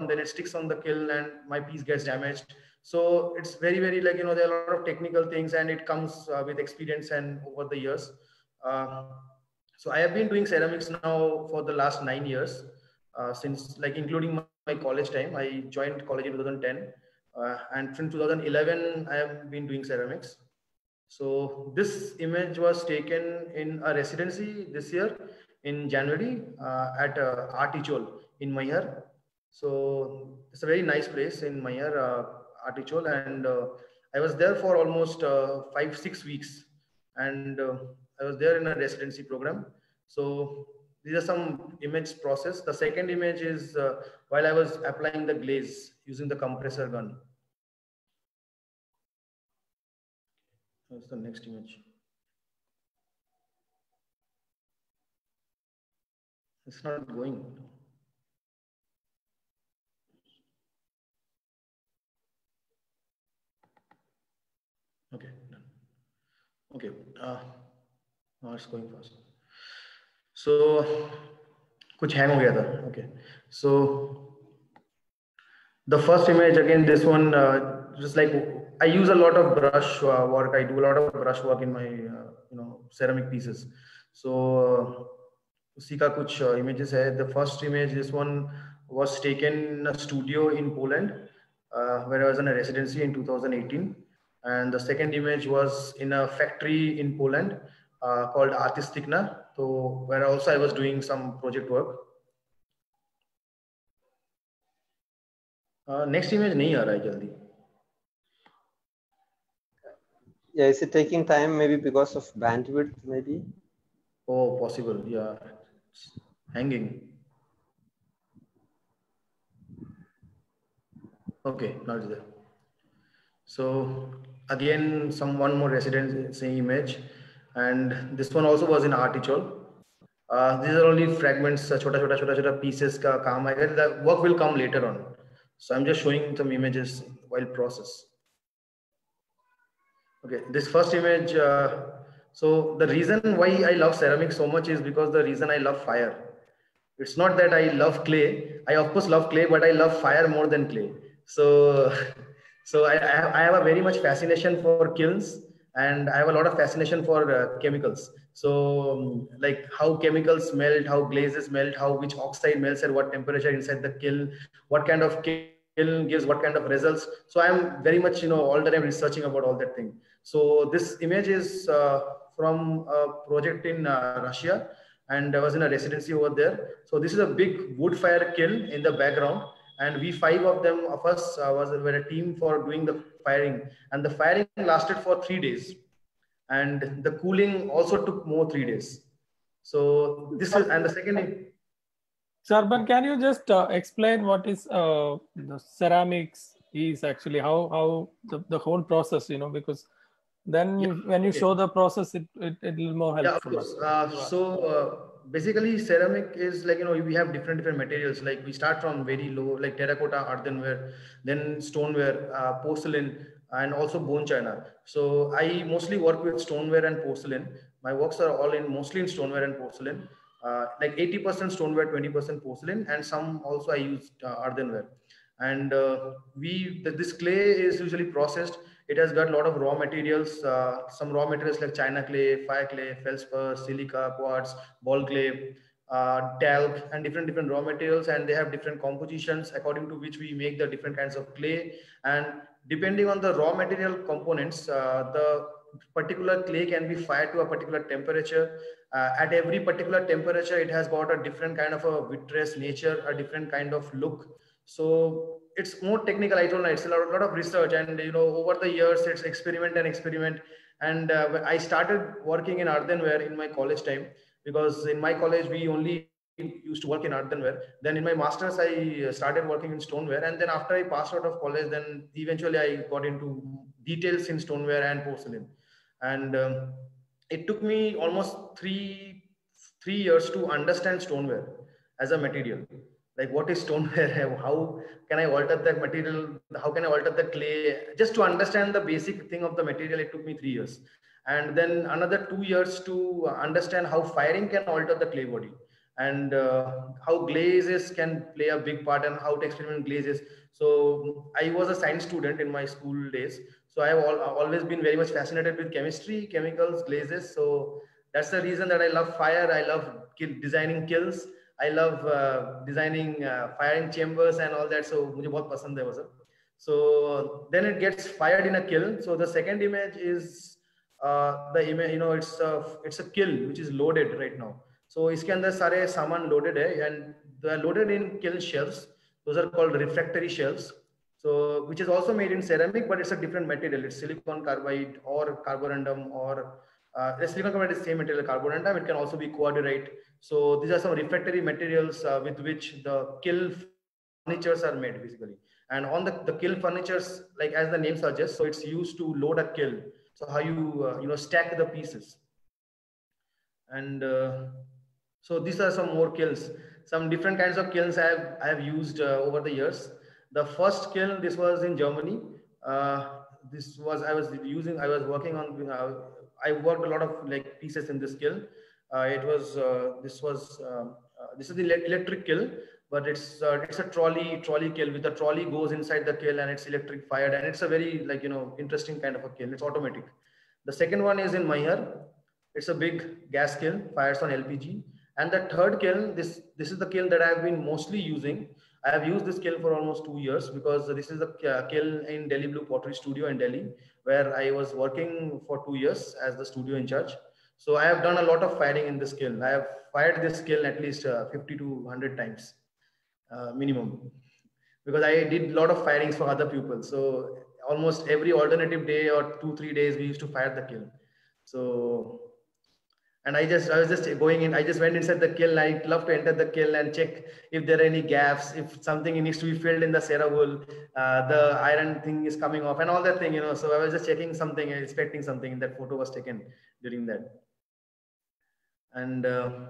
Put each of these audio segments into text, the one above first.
then it sticks on the kiln and my piece gets damaged. So it's very like, there are a lot of technical things, and it comes with experience and over the years. Uh, so I have been doing ceramics now for the last 9 years, since, like, including my college time. I joined college in 2010, and from 2011 I have been doing ceramics. So this image was taken in a residency this year in January, at Artichol in Mayhar. So it's a very nice place in Mayhar, Artichol, and I was there for almost 5-6 weeks, and I was there in a residency program. So these are some image process. The second image is while I was applying the glaze using the compressor gun. That's the next image. It's not going. Okay, done. Okay, now it's going fast. So, कुछ hang हो गया था. Okay, so the first image again, this one, just like I use a lot of brush work. I do a lot of brush work in my ceramic pieces. So उसी का कुछ images है. The first image, this one was taken in a studio in Poland, where I was in a residency in 2018. And the second image was in a factory in Poland called Artisticna, so where also I was doing some project work. Next image नहीं आ रहा है जल्दी. Yeah, is it taking time? Maybe because of bandwidth, maybe. Oh, possible. Yeah, it's hanging. Okay, now it's there. So again, one more residency image, and this one also was in Artichol. These are only fragments, chota pieces ka kaam hai. The work will come later on. So I'm just showing some images while process. Okay, this first image. So the reason why I love ceramics so much is because the reason I love fire. It's not that I love clay. I of course love clay, but I love fire more than clay. So, so I have a very much fascination for kilns, and I have a lot of fascination for chemicals. So like how chemicals melt, how glazes melt, how which oxide melts at what temperature inside the kiln, what kind of kiln gives what kind of results. So I'm very much, all the time researching about all that thing. So this image is from a project in Russia, and I was in a residency over there. So this is a big wood fire kiln in the background, and we five of us were a team for doing the firing, and the firing lasted for 3 days, and the cooling also took more 3 days. So this is, and the second. Sarban, can you just explain what is the ceramics is actually, how the whole process, because then when you show the process, it will more helpful. Yeah, of course. So basically ceramic is like, we have different materials. Like we start from very low, like terracotta, earthenware, then stoneware, porcelain, and also bone china. So I mostly work with stoneware and porcelain. My works are all mostly in stoneware and porcelain. Like 80% stoneware, 20% porcelain, and some also I use earthenware. And this clay is usually processed. It has got a lot of raw materials, some raw materials like china clay, fire clay, feldspar, silica, quartz, ball clay, talc, and different raw materials, and they have different compositions according to which we make the different kinds of clay. And depending on the raw material components, the particular clay can be fired to a particular temperature. At every particular temperature, it has got a different kind of a vitreous nature, a different kind of look. So it's more technical. I don't know. It's a lot of research, and over the years, it's experiment. And I started working in earthenware in my college time, because in my college we only used to work in earthenware. Then in my masters, I started working in stoneware, and then after I passed out of college, then eventually I got into details in stoneware and porcelain. And it took me almost three years to understand stoneware as a material. Like what is stoneware? How can I alter that material? How can I alter the clay? Just to understand the basic thing of the material, it took me 3 years. And then another 2 years to understand how firing can alter the clay body. and how glazes can play a big part and how to experiment glazes. So I was a science student in my school days. So I have always been very much fascinated with chemistry, chemicals, glazes. So that's the reason that I love fire. I love designing kilns. I love designing firing chambers and all that. So मुझे बहुत पसंद है वो सब. So then it gets fired in a kiln. So the second image is the image, it's a kiln which is loaded right now. So इसके अंदर सारे सामान loaded है and they are loaded in kiln shells. Those are called refractory shells. So which is also made in ceramic, but it's a different material. It's silicon carbide or carborundum, or silicon carbide is the same material, carborundum. It can also be coadurite. So these are some refractory materials with which the kiln furnitures are made basically. And on the kiln furnitures, like as the name suggests, so it's used to load a kiln. So how you stack the pieces. And so these are some more kilns. Some different kinds of kilns I have used over the years. The first kiln, this was in Germany. I was working on. I worked a lot of like pieces in this kiln. This is the electric kiln, but it's a trolley kiln. With the trolley goes inside the kiln and it's electric fired, and it's a very interesting kind of a kiln. It's automatic. The second one is in Maihar. It's a big gas kiln, fires on LPG. And the third kiln, this is the kiln that I have been mostly using. I have used this kiln for almost 2 years because this is the kiln in Delhi Blue Pottery Studio in Delhi, where I was working for 2 years as the studio in charge. So I have done a lot of firing in this kiln. I have fired this kiln at least 50 to 100 times minimum, because I did a lot of firings for other people. So almost every alternative day or 2-3 days, we used to fire the kiln. So, and I was just going in, I just went inside the kiln. I love to enter the kiln and check if there are any gaps, if something needs to be filled in the Cerawool, the iron thing is coming off and all that thing, So I was just checking something, inspecting something, and that photo was taken during that. And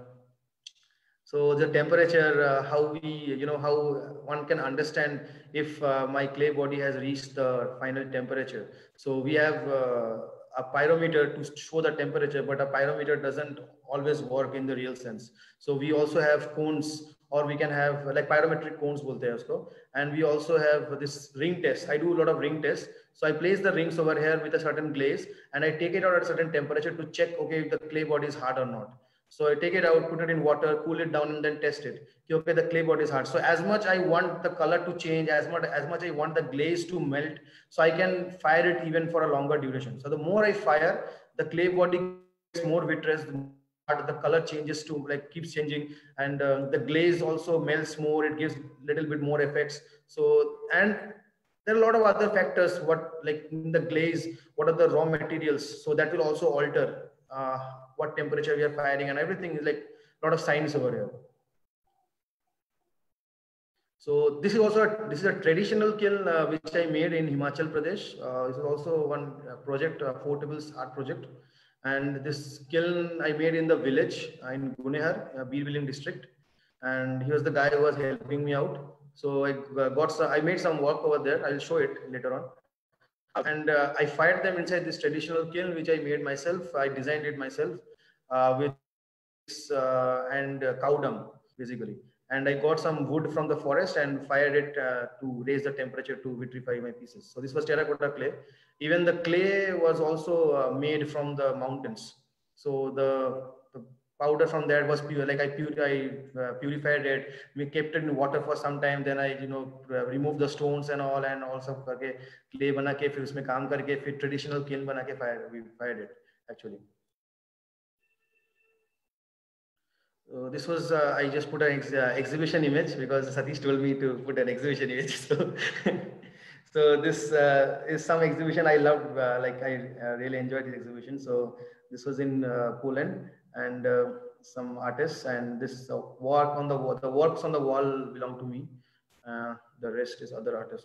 so the temperature, how one can understand if my clay body has reached the final temperature. So we have a pyrometer to show the temperature, but a pyrometer doesn't always work in the real sense. So we also have cones, or we can have like pyrometric cones bolte hai usko. And we also have this ring test. I do a lot of ring tests. So I place the rings over here with a certain glaze, and I take it out at a certain temperature to check, okay, if the clay body is hard or not. So I take it out, put it in water, cool it down, and then test it. Okay, the clay body is hard. So as much I want the color to change, as much I want the glaze to melt, so I can fire it even for a longer duration. So the more I fire, the clay body gets more vitreous, the color changes to keeps changing, and the glaze also melts more. It gives a little bit more effects. So, and there are a lot of other factors, in the glaze, what are the raw materials? So that will also alter what temperature we are firing, and everything is like a lot of science over here. So this is a traditional kiln which I made in Himachal Pradesh. This is also one project, Four Tables art project. And this kiln I made in the village in Gunehar, Birbiling district. And he was the guy who was helping me out. So I made some work over there. I'll show it later on. And I fired them inside this traditional kiln, which I made myself. I designed it myself with cow dung, basically. And I got some wood from the forest and fired it to raise the temperature to vitrify my pieces. So this was terracotta clay. Even the clay was also made from the mountains. So the powder from there was pure. Like I purified it. We kept it in water for some time. Then I removed the stones and all, and also करके clay बना के फिर उसमें काम करके फिर traditional kiln बना के we fired it actually. So this was I just put an exhibition image because Satish told me to put an exhibition image. So so this is some exhibition I loved. I really enjoyed the exhibition. So this was in Poland, and some artists, and this work on the works on the wall belong to me. The rest is other artists.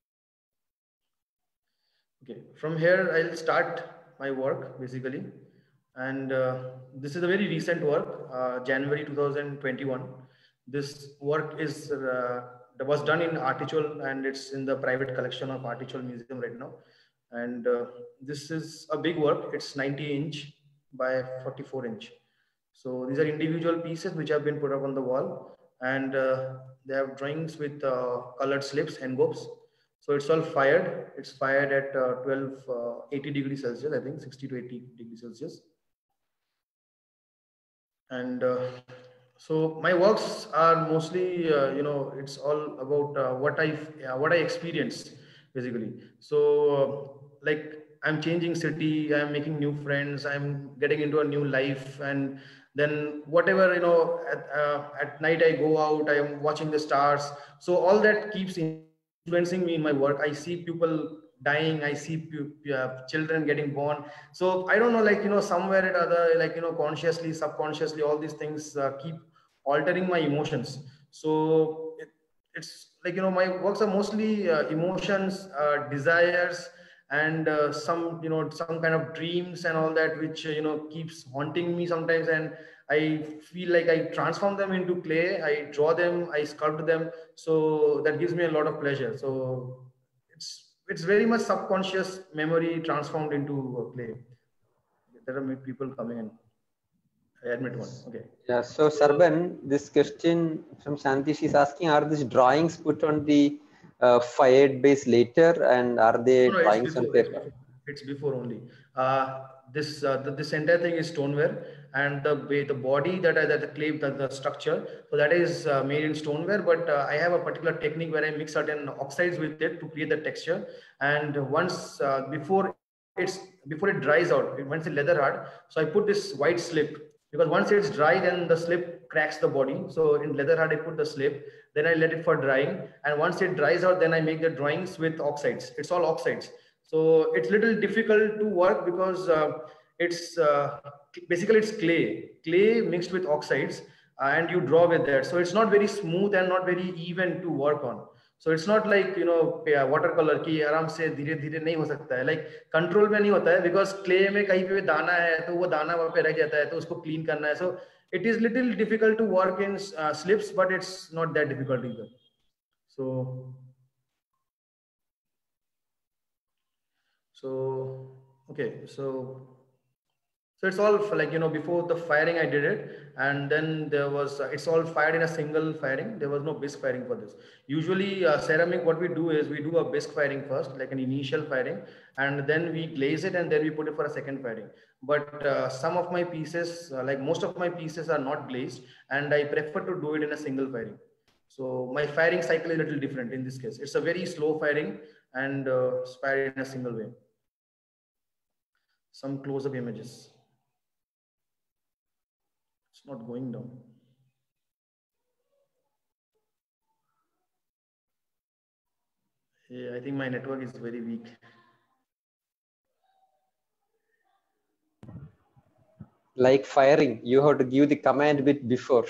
Okay, from here I'll start my work basically. And this is a very recent work, January 2021. This work was done in Artichol, and it's in the private collection of Artichol Museum right now. And this is a big work. It's 90 inch by 44 inch. So these are individual pieces which have been put up on the wall, and they have drawings with colored slips and envelopes. So it's all fired. It's fired at 80 degrees Celsius, I think 60 to 80 degrees Celsius. And so my works are mostly, it's all about what I experienced basically. So like I'm changing city, I'm making new friends, I'm getting into a new life, and then whatever at night I go out, I am watching the stars. So all that keeps influencing me in my work. I see people dying, I see children getting born. So I don't know, like somewhere or other, like consciously, subconsciously, all these things keep altering my emotions. So it's like my works are mostly emotions, desires, and some kind of dreams and all that, which keeps haunting me sometimes. And I feel like I transform them into clay, I draw them, I sculpt them. So that gives me a lot of pleasure. So it's very much subconscious memory transformed into clay. There are people coming in. I admit one. Okay. Yeah. So Sarban, this question from Shanti, she's asking: are these drawings put on the fired base later, and are they drawings on paper? It's before only. This entire thing is stoneware, and the body that the clay, the structure, so that is made in stoneware. But I have a particular technique where I mix certain oxides with it to create the texture. And once before it dries out, once it's leather hard, so I put this white slip, because once it's dry, then the slip cracks the body. So in leather hard, I put the slip, then I let it for drying, and once it dries out, then I make the drawings with oxides. It's all oxides. So it's little difficult to work because it's basically it's clay mixed with oxides, and you draw with that. So it's not very smooth and not very even to work on. So it's not like watercolor की आराम से धीरे धीरे नहीं हो सकता है, like control में नहीं होता है, because clay में कहीं पे दाना है तो वो दाना वहाँ पे रह जाता है, तो उसको clean करना है. So it is little difficult to work in slips, but it's not that difficult either. So okay, so it's all like before the firing I did it, and then there was it's all fired in a single firing. There was no bisque firing for this. Usually ceramic, what we do is we do a bisque firing first, like an initial firing, and then we glaze it, and then we put it for a second firing. But some of my pieces, like most of my pieces, are not glazed, and I prefer to do it in a single firing. So my firing cycle is a little different in this case. It's a very slow firing, and it's fired in a single way. Some close-up images. It's not going down. Yeah, I think my network is very weak. Like firing, you have to give the command bit before.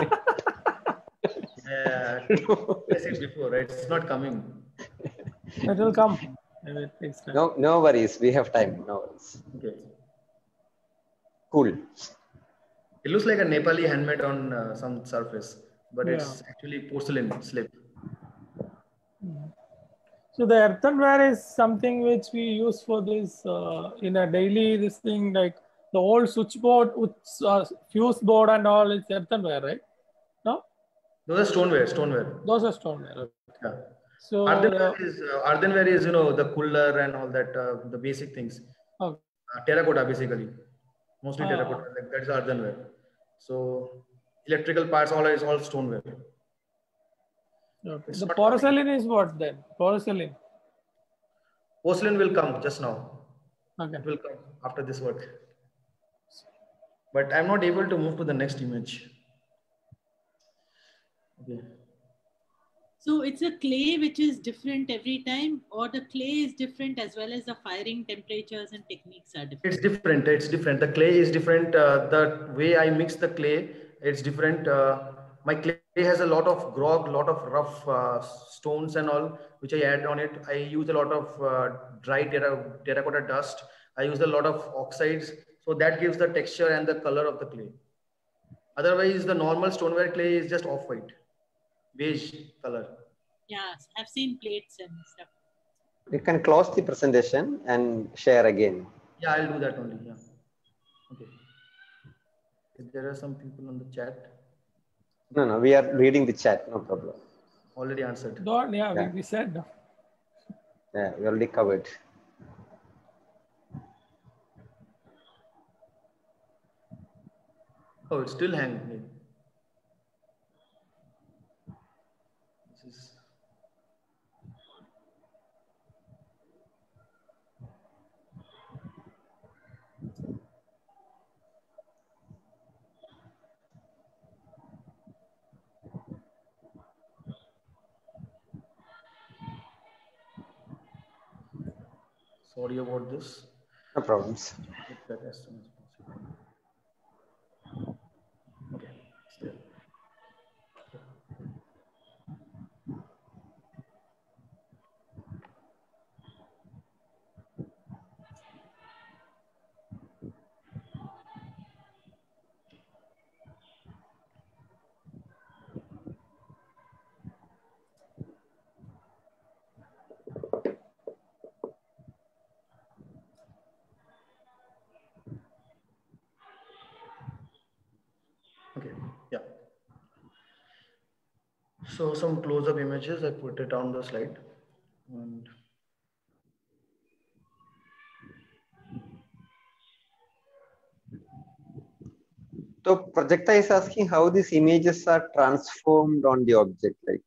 Yeah, I said before, right? It's not coming. It will come. It takes time. No worries. We have time. No worries. Okay. Cool. It looks like a Nepali handmade on some surface, but it's actually porcelain slip. So the earthenware is something which we use for this in a daily this thing, like the old switchboard, fuse board and all. It's earthenware, right? No. Those are stoneware. Those are stoneware. Okay. Yeah. So earthenware is the cooler and all that, the basic things. Okay. Terracotta basically, mostly terracotta. Like that's earthenware. So electrical parts is all stoneware. Okay. The porcelain is what then? Porcelain will come just now. Okay. It will come after this work. But I'm not able to move to the next image. Okay. So it's a clay which is different every time, or the clay is different as well as the firing temperatures and techniques are different? It's different. It's different. The clay is different. The way I mix the clay, it's different. My clay has a lot of grog, lot of rough stones and all, which I add on it. I use a lot of dry terracotta dust. I use a lot of oxides. So that gives the texture and the color of the clay. Otherwise, the normal stoneware clay is just off-white, beige color. Yes, I've seen plates and stuff. You can close the presentation and share again. Yeah, I'll do that only. Yeah. Okay. There are some people on the chat. No, we are reading the chat. No problem. Already answered. Don't, yeah, we said. Yeah, we already covered. Oh, it's still hanging. This is... Sorry about this. No problems. Get that as soon as possible. Okay, still. Okay, yeah. So some close-up images, I put it on the slide. And so Prajakta is asking how these images are transformed on the object, like.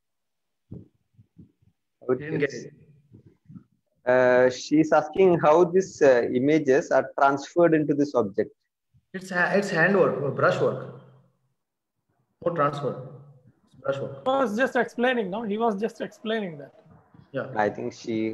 didn't get it. She's asking how these images are transferred into this object. It's handwork, brushwork. No transfer. It's brushwork. He was just explaining, no? He was just explaining that. Yeah. I think she.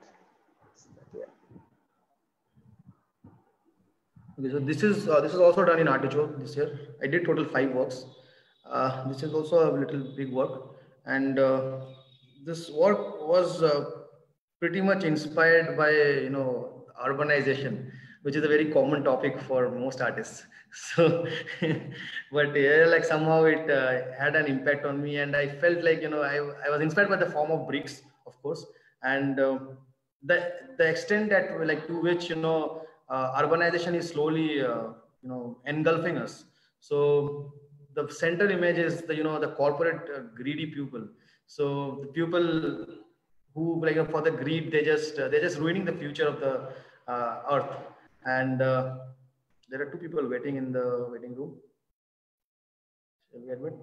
Okay, so this is also done in Artichoke this year. I did total 5 works. This is also a little big work, and this work was pretty much inspired by urbanization, which is a very common topic for most artists. So, but yeah, like somehow it had an impact on me, and I felt like I was inspired by the form of bricks, of course, and the extent that like to which urbanization is slowly engulfing us. So the center image is the corporate greedy people. So the people who for the greed, they're just ruining the future of the earth. And there are 2 people waiting in the waiting room. Shall we admit?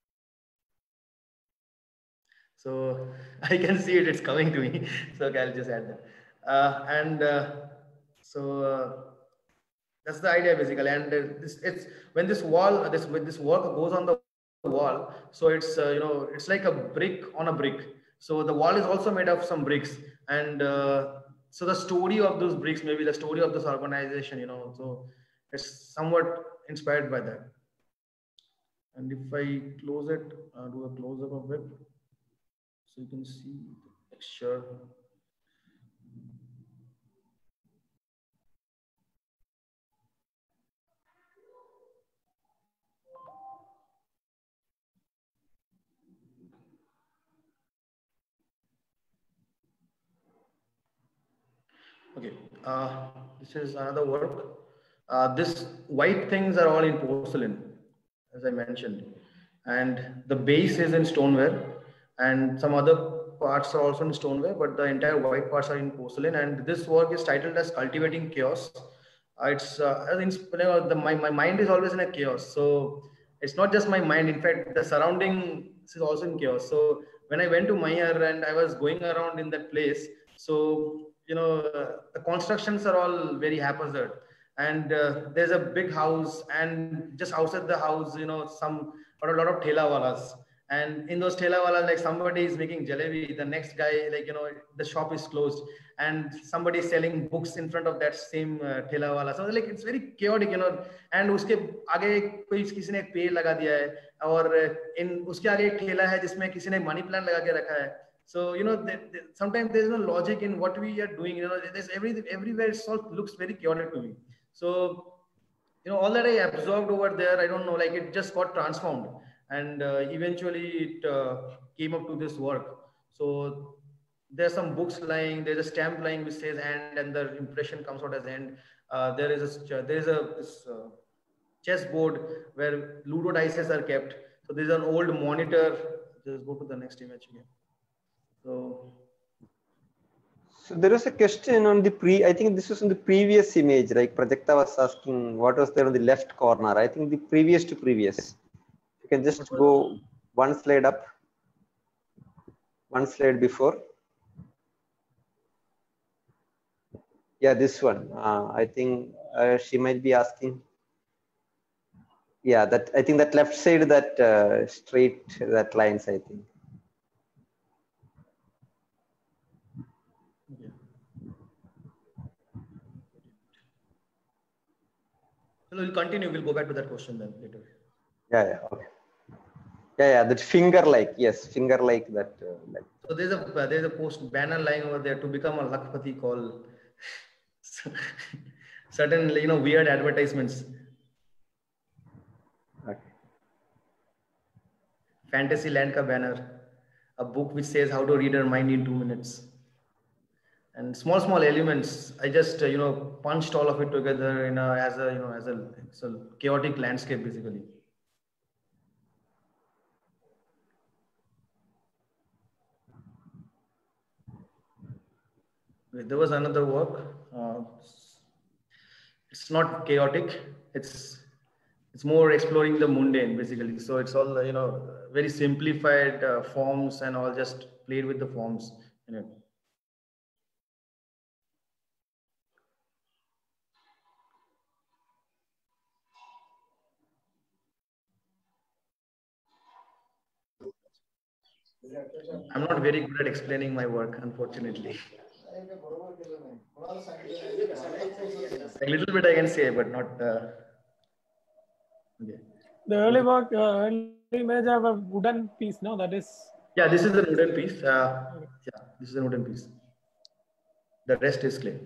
So I can see it, it's coming to me. So okay, I'll just add that. So that's the idea basically. And it's when this work goes on the wall, so it's it's like a brick on a brick. So the wall is also made of some bricks, and so the story of those bricks, maybe the story of this urbanization, so it's somewhat inspired by that. And if I close it, do a close up of it, so you can see the texture. Okay, this is another work. This white things are all in porcelain, as I mentioned, and the base is in stoneware, and some other parts are also in stoneware, but the entire white parts are in porcelain. And this work is titled as Cultivating Chaos. It's my mind is always in a chaos, so it's not just my mind. In fact, the surrounding is also in chaos. So when I went to Mayur and I was going around in that place, so the constructions are all very haphazard, and there's a big house, and just outside the house, a lot of thela walas, and in those thela walas, like somebody is making jalebi, the next guy, the shop is closed, and somebody is selling books in front of that same thela wala. So like it's very chaotic, and uske aage kisi ne ek पेड़ लगा दिया है, और in uske आगे एक ठेला है जिसमें किसी ने मनी प्लांट लगा के रखा है. So sometimes there's no logic in what we are doing. There's everywhere. It all looks very chaotic to me. So all that I absorbed over there, I don't know, like it just got transformed, and eventually it came up to this work. So there's some books lying, there's a stamp lying which says "and" the impression comes out as "end." There is chessboard where Ludo dices are kept. So there's an old monitor. Just go to the next image again. So there was a question on the I think this was in the previous image, like Prajakta was asking what was there on the left corner. I think the previous to previous. You can just go one slide up, one slide before. Yeah, this one. I think she might be asking. Yeah, that I think that left side, that straight, that lines, I think. okay. So we'll continue. We'll go back to that question then later. Yeah, okay. Yeah, that finger-like, yes, finger-like that. Like. So there's a post banner lying over there: to become a Lakpati, call certain weird advertisements. Okay. Fantasyland ka banner, a book which says how to read your mind in 2 minutes. And small elements. I just punched all of it together in as a chaotic landscape basically. There was another work. It's not chaotic. It's more exploring the mundane basically. So it's all very simplified forms and all, just played with the forms in it. I'm not very good at explaining my work, unfortunately. A little bit I can say, but not. Okay. The early work, early image have a wooden piece, no? That is. Yeah, this is a wooden piece. Yeah, this is a wooden piece. The rest is clay.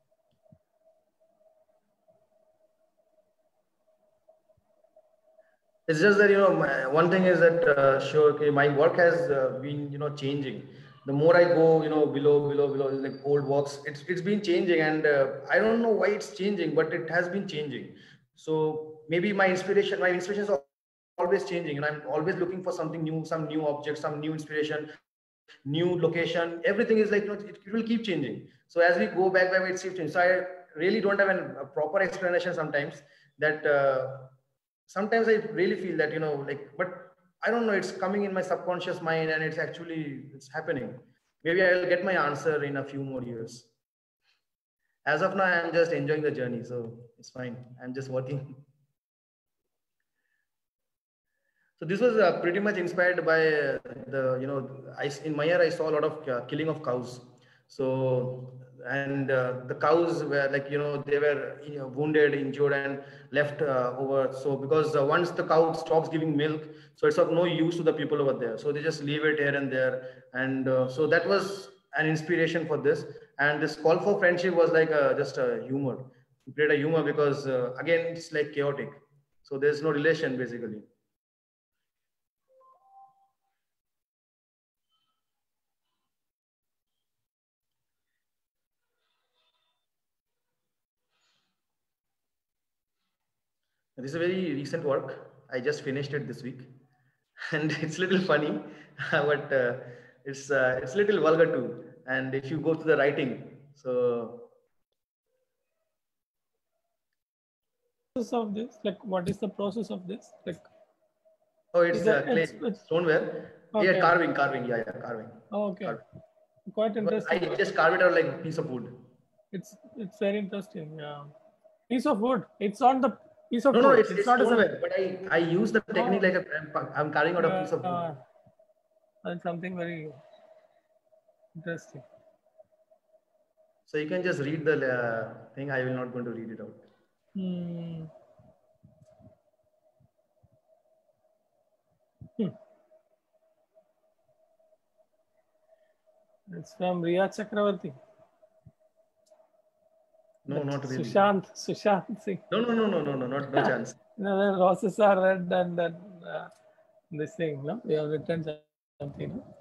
It's just that one thing is that sure, okay, my work has been changing. The more I go below like old works, it's been changing, and I don't know why it's changing, but it has been changing. So maybe my inspiration is always changing, and I'm always looking for something new, some new object, some new inspiration, new location. Everything is like it will keep changing. So as we go back, it's shifting. So I really don't have a proper explanation sometimes. That sometimes I really feel that but I don't know, it's coming in my subconscious mind, and it's happening. Maybe I'll get my answer in a few more years. As of now, I'm just enjoying the journey, so it's fine. I'm just working. So this was pretty much inspired by in my year I saw a lot of killing of cows. So the cows were they were wounded, injured, and left over. So because once the cow stops giving milk, so it's of no use to the people over there. So they just leave it here and there, and so that was an inspiration for this. And this call for friendship was like just a humor, to create a humor, because again it's like chaotic. So there's no relation basically. This is a very recent work. I just finished it this week, and it's a little funny, but it's a little vulgar too. And if you go to the writing, so of this, like what is the process of this? Like, oh, it's clay, stoneware. Okay. Yeah, carving. Yeah, carving. Oh, okay. Carving. Quite interesting. But I just carve it out like a piece of wood. It's very interesting. Yeah, piece of wood. It's on the piece of wood. No, it's not stoneware. But I use the technique like I'm carving out a piece of wood. That's something very interesting. So you can just read the thing. I will not going to read it out. It's from Riya Chakravarti. No, not really. Sushant Singh. No chance. No, the roses are red, and then this thing, no? We have written something. No?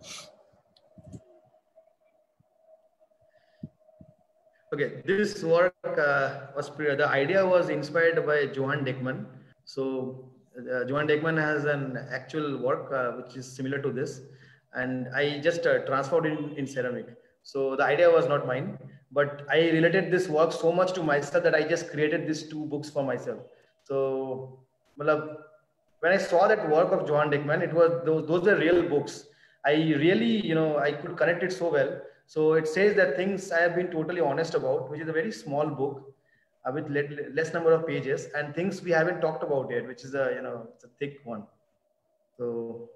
Okay, this work the idea was inspired by Johann Deckmann. So Johan Dekman has an actual work which is similar to this, and I just transferred in ceramic. So the idea was not mine, but I related this work so much to myself that I just created these two books for myself. So when I saw that work of Johan Dekman, it was those are real books. I really, I could connect it so well. So it says that things I have been totally honest about, which is a very small book with less number of pages, and things we haven't talked about yet, which is it's a thick one. So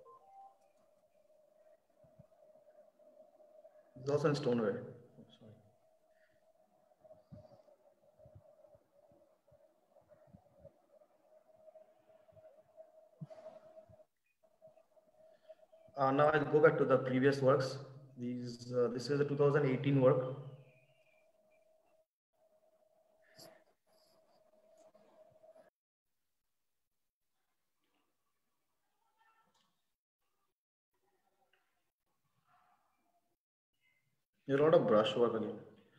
it's also in stoneware. Now I'll go back to the previous works. This is a 2018 work. There's a lot of brush work again.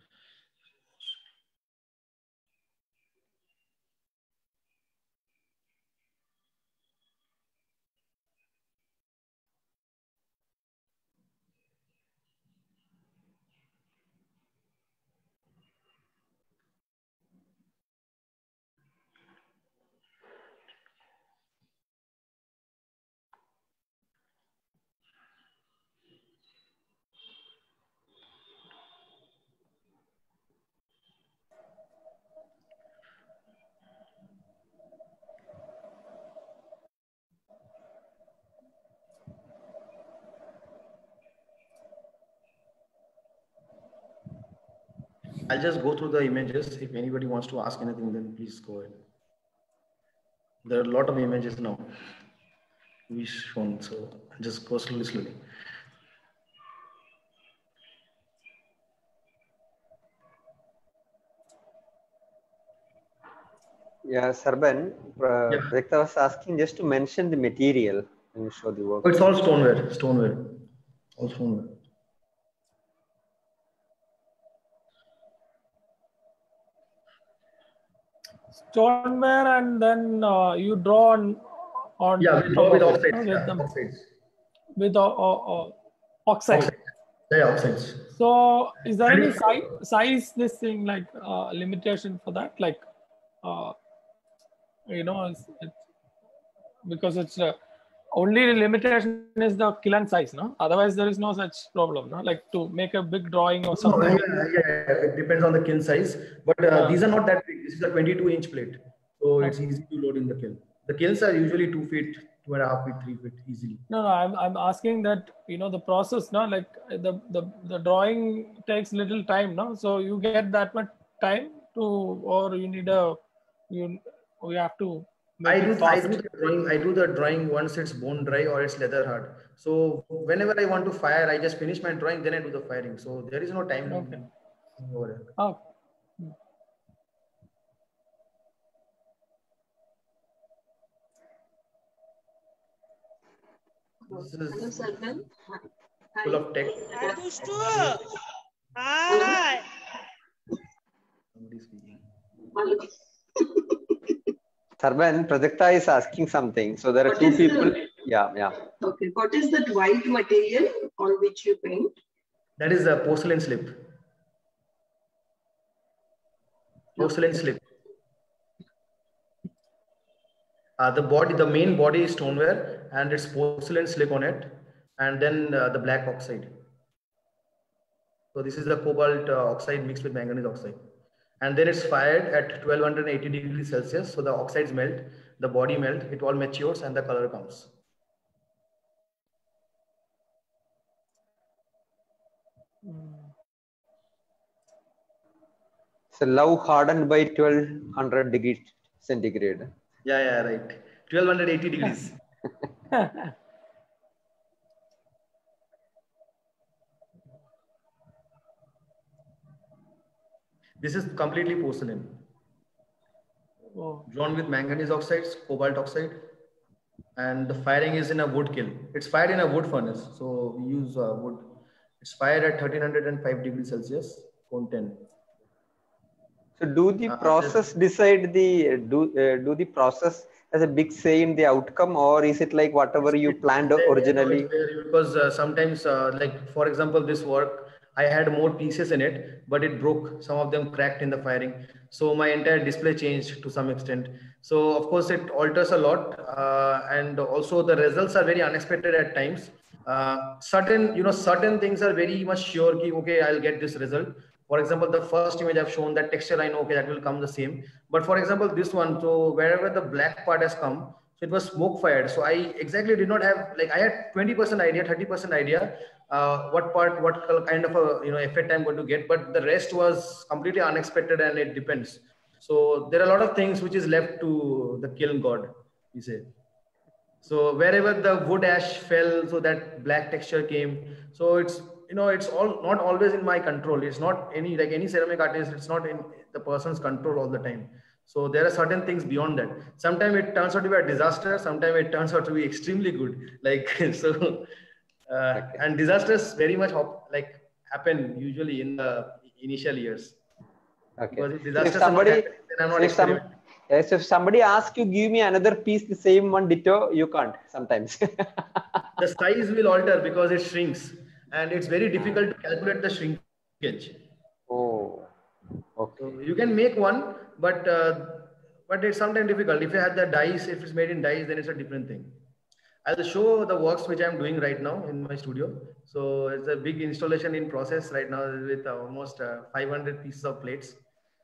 I'll just go through the images. If anybody wants to ask anything, then please go ahead. There are a lot of images now we shown, so just go slowly. Yeah, Sarban, Prajakta was asking just to mention the material when you show the work. Oh, it's all stoneware, all stoneware. Stoneware, and then you draw on yeah, we draw with oxides. With oxide. Yeah, oxides. So is there any size this thing, like limitation for that, like because it's only limitation is the kiln size, no? Otherwise there is no such problem, no? Like to make a big drawing or something. Yeah, it depends on the kiln size, but these are not that big. This is a 22-inch plate, so it's easy to load in the kiln. The kilns are usually 2 feet, 2.5 feet, 3 feet easily. No, I'm asking that, the process, no, like the drawing takes little time, no? So you get that much time to, or you need we have to I do the drawing once it's bone dry or it's leather hard. So whenever I want to fire, I just finish my drawing, then I do the firing. So there is no time over it. Oh. This is full of text. Hi. Somebody's speaking. Sarban, Prajakta is asking something. So there are two people. Yeah. Okay. What is that white material on which you paint? That is a porcelain slip. Porcelain slip. The main body is stoneware, and it's porcelain slip on it, and then the black oxide. So this is the cobalt oxide mixed with manganese oxide. And then it's fired at 1280 degrees Celsius. So the oxides melt, the body melt, it all matures, and the color comes. So love hardened by 1200 degrees centigrade. Yeah, right. 1280 degrees. This is completely porcelain. Oh. Drawn with manganese oxides, cobalt oxide, and the firing is in a wood kiln. It's fired in a wood furnace, so we use wood. It's fired at 1305 degrees Celsius, cone 10. So do the process decide the do the process has a big say in the outcome, or is it like whatever you planned originally? Because sometimes, like for example, this work, I had more pieces in it, but it broke. Some of them cracked in the firing. So my entire display changed to some extent. So of course it alters a lot. And also the results are very unexpected at times. Certain things are very much sure ki, okay, I'll get this result. For example, the first image I've shown, that texture, I know, okay, that will come the same. But for example, this one, so wherever the black part has come, so it was smoke fired. So I exactly did not have, like I had 20% idea, 30% idea, what kind of a effect I'm going to get, but the rest was completely unexpected, and it depends. So there are a lot of things which is left to the kiln god, we say. So wherever the wood ash fell, so that black texture came. So it's all not always in my control. It's not any ceramic artist. It's not in the person's control all the time. So there are certain things beyond that. Sometimes it turns out to be a disaster. Sometimes it turns out to be extremely good. Like so, Okay. and disasters very much happen usually in the initial years. Okay. Because if So if disasters are not somebody, happening, then I'm not so if experimenting. yes, if somebody asks you, give me another piece, the same one ditto, you can't sometimes. The size will alter because it shrinks, and it's very difficult to calculate the shrinkage. Oh, okay. So you can make one, but it's sometimes difficult. If you have the dice, if it's made in dice, then it's a different thing. I'll show the works which I'm doing right now in my studio. So it's a big installation in process right now with almost 500 pieces of plates.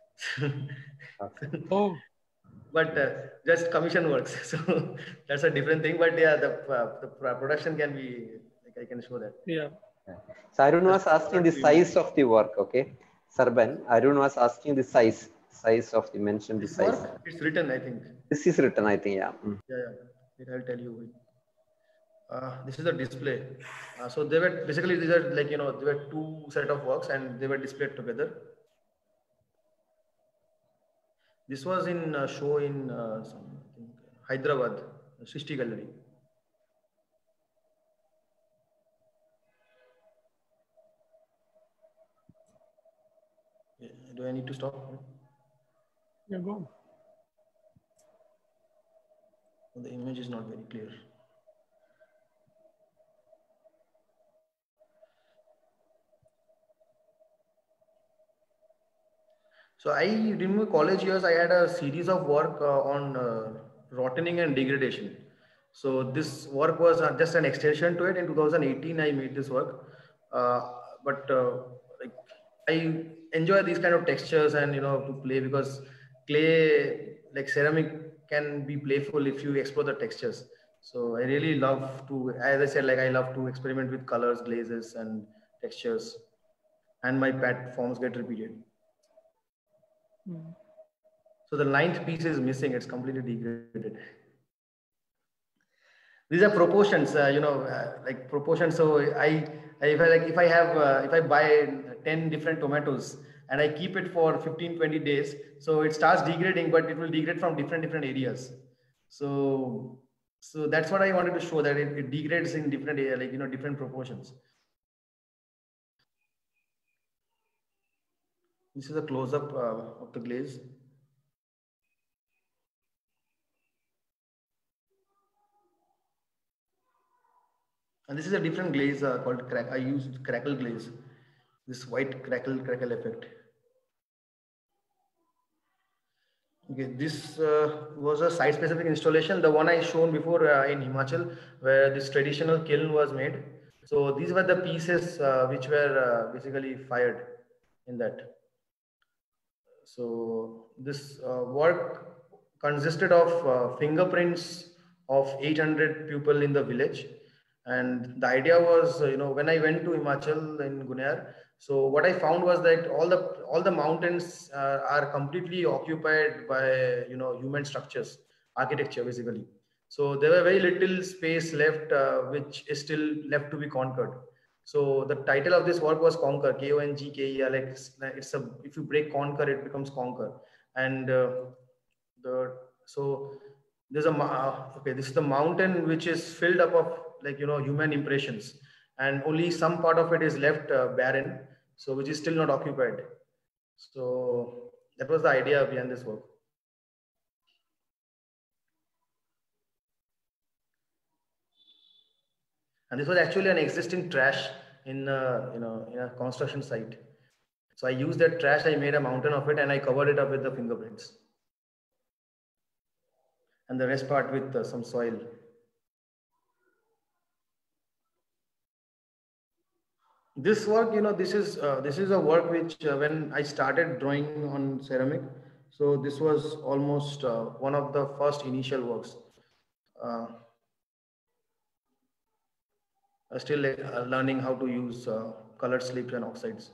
Okay. Oh, But just commission works. So that's a different thing. But yeah, the production can be, like I can show that. yeah. So Arun was asking the size of the work. Okay, Sarban, Arun was asking the size of the mentioned the This size. work, it's written, I think. This is written, I think. Yeah. Yeah. Wait, I'll tell you. This is the display. So they were basically, these are like, there were two set of works and they were displayed together. This was in a show in I think Hyderabad, Srishti Gallery. Do I need to stop? Yeah, go. The image is not very clear. So I remember college years, I had a series of work on rotting and degradation. So this work was just an extension to it. In 2018, I made this work. But like I enjoy these kind of textures and, to play, because clay, like ceramic, can be playful if you explore the textures. So I really love to, as I said, like I love to experiment with colors, glazes, and textures, and my pet forms get repeated. So the ninth piece is missing. It's completely degraded. These are proportions, like proportions. So if I buy 10 different tomatoes and I keep it for 15, 20 days, so it starts degrading, but it will degrade from different areas. So that's what I wanted to show, that it degrades in different areas, like, different proportions. This is a close-up of the glaze. And this is a different glaze called crack. I used crackle glaze, this white crackle effect. Okay, this was a site-specific installation. The one I shown before in Himachal, where this traditional kiln was made. So these were the pieces which were basically fired in that. So this work consisted of fingerprints of 800 people in the village. And the idea was, when I went to Himachal in Gunyar, so what I found was that all the mountains are completely occupied by, human structures, architecture basically. So there were very little space left, which is still left to be conquered. So the title of this work was Conquer, Konker. Like it's a, if you break conquer, it becomes conquer. And so there's okay, this is the mountain which is filled up of, like, human impressions, and only some part of it is left barren, so which is still not occupied. So that was the idea behind this work. And this was actually an existing trash in in a construction site. So I used that trash, I made a mountain of it, and I covered it up with the fingerprints. And the rest part with some soil. This work, this is a work which when I started drawing on ceramic, so this was almost one of the first initial works. Still learning how to use colored slips and oxides.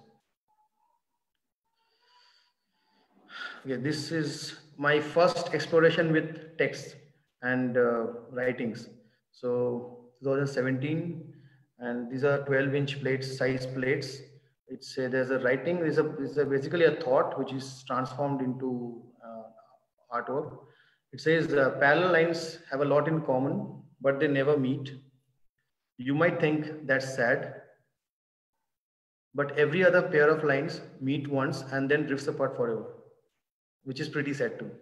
Okay, this is my first exploration with text and writings. So 2017, and these are 12-inch plates, size plates. It's there's a writing, is basically a thought which is transformed into artwork. It says parallel lines have a lot in common, but they never meet. You might think that's sad, but every other pair of lines meet once and then drifts apart forever, which is pretty sad too.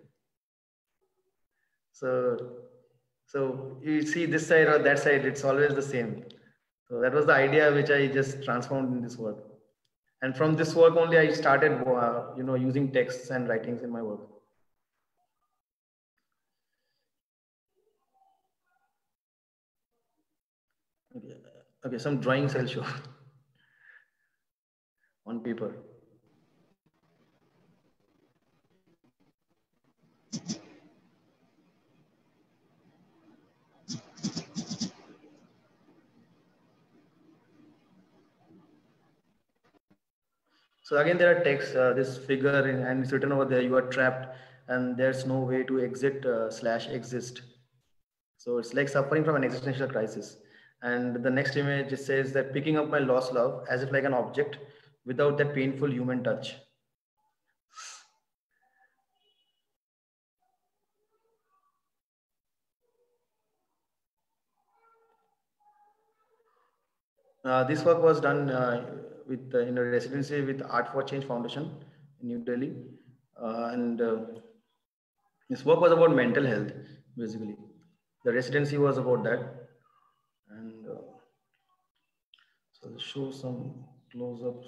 So you see this side or that side, it's always the same. So that was the idea which I just transformed in this work. And from this work only, I started, using texts and writings in my work. Okay, some drawings I'll show on paper. So again, there are texts, this figure, and it's written over there, you are trapped and there's no way to exit / exist. So it's like suffering from an existential crisis. And the next image, it says that picking up my lost love as if like an object without that painful human touch. This work was done in a residency with Art for Change Foundation in New Delhi. And this work was about mental health, basically. The residency was about that. And so I'll show some close-ups.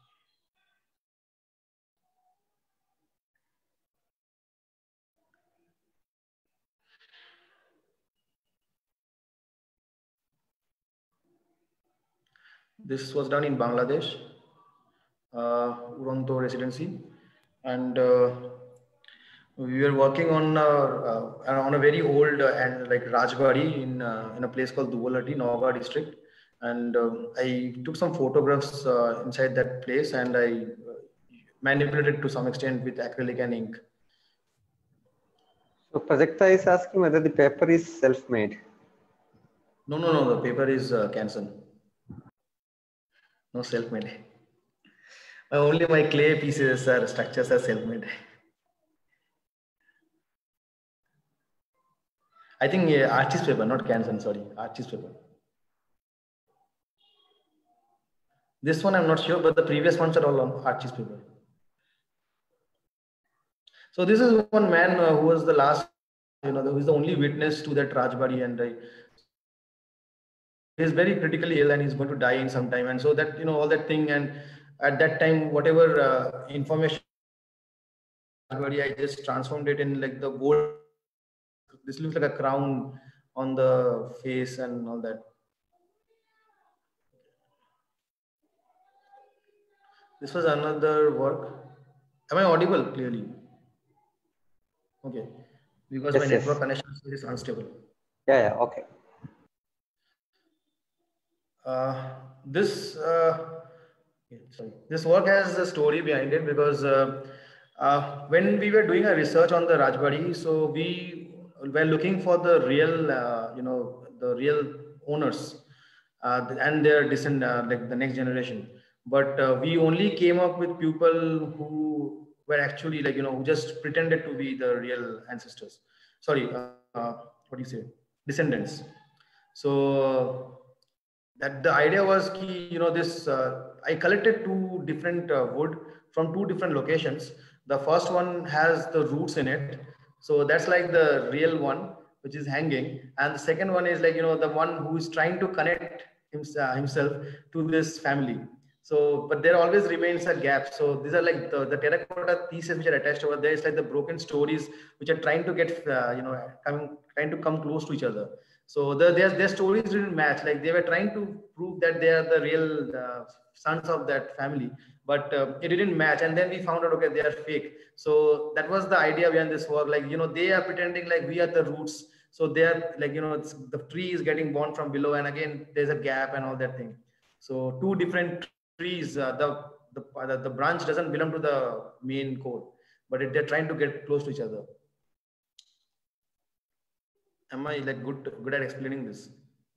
This was done in Bangladesh, Uranto residency, and we were working on a very old and like Rajbari in a place called Duvalati, Nawabad district, and I took some photographs inside that place, and I manipulated to some extent with acrylic and ink. So Prajakta is asking whether the paper is self-made. No, the paper is Canson. No self-made. Only my clay pieces structures are self-made. I think artist paper, not Canson, sorry, artist paper. This one I'm not sure, but the previous ones are all on artist paper. So this is one man who was the last, who is the only witness to that Rajbari, and he's very critically ill and he's going to die in some time. And so that, all that thing, and at that time, whatever information, I just transformed it in like the gold. This looks like a crown on the face and all that. This was another work. Am I audible clearly? Okay, because my network connection is unstable. Yeah, okay. This work has a story behind it, because when we were doing a research on the Rajbari, so we were looking for the real, the real owners and their descendants, like the next generation. But we only came up with people who were actually who just pretended to be the real ancestors. Sorry, what do you say? Descendants. So that the idea was this I collected 2 different wood from 2 different locations. The first one has the roots in it, so that's like the real one which is hanging, and the second one is the one who is trying to connect himself to this family. So, but there always remains a gap. So these are like the terracotta pieces which are attached over there. It's like the broken stories which are trying to get, trying to come close to each other. So their stories didn't match. Like they were trying to prove that they are the real sons of that family, but it didn't match. And then we found out, okay, they are fake. So that was the idea behind this work. Like, they are pretending like we are the roots. So they are like, the tree is getting born from below, and again, there's a gap and all that thing. So two different trees, the branch doesn't belong to the main core, but they're trying to get close to each other. Am I like good at explaining this?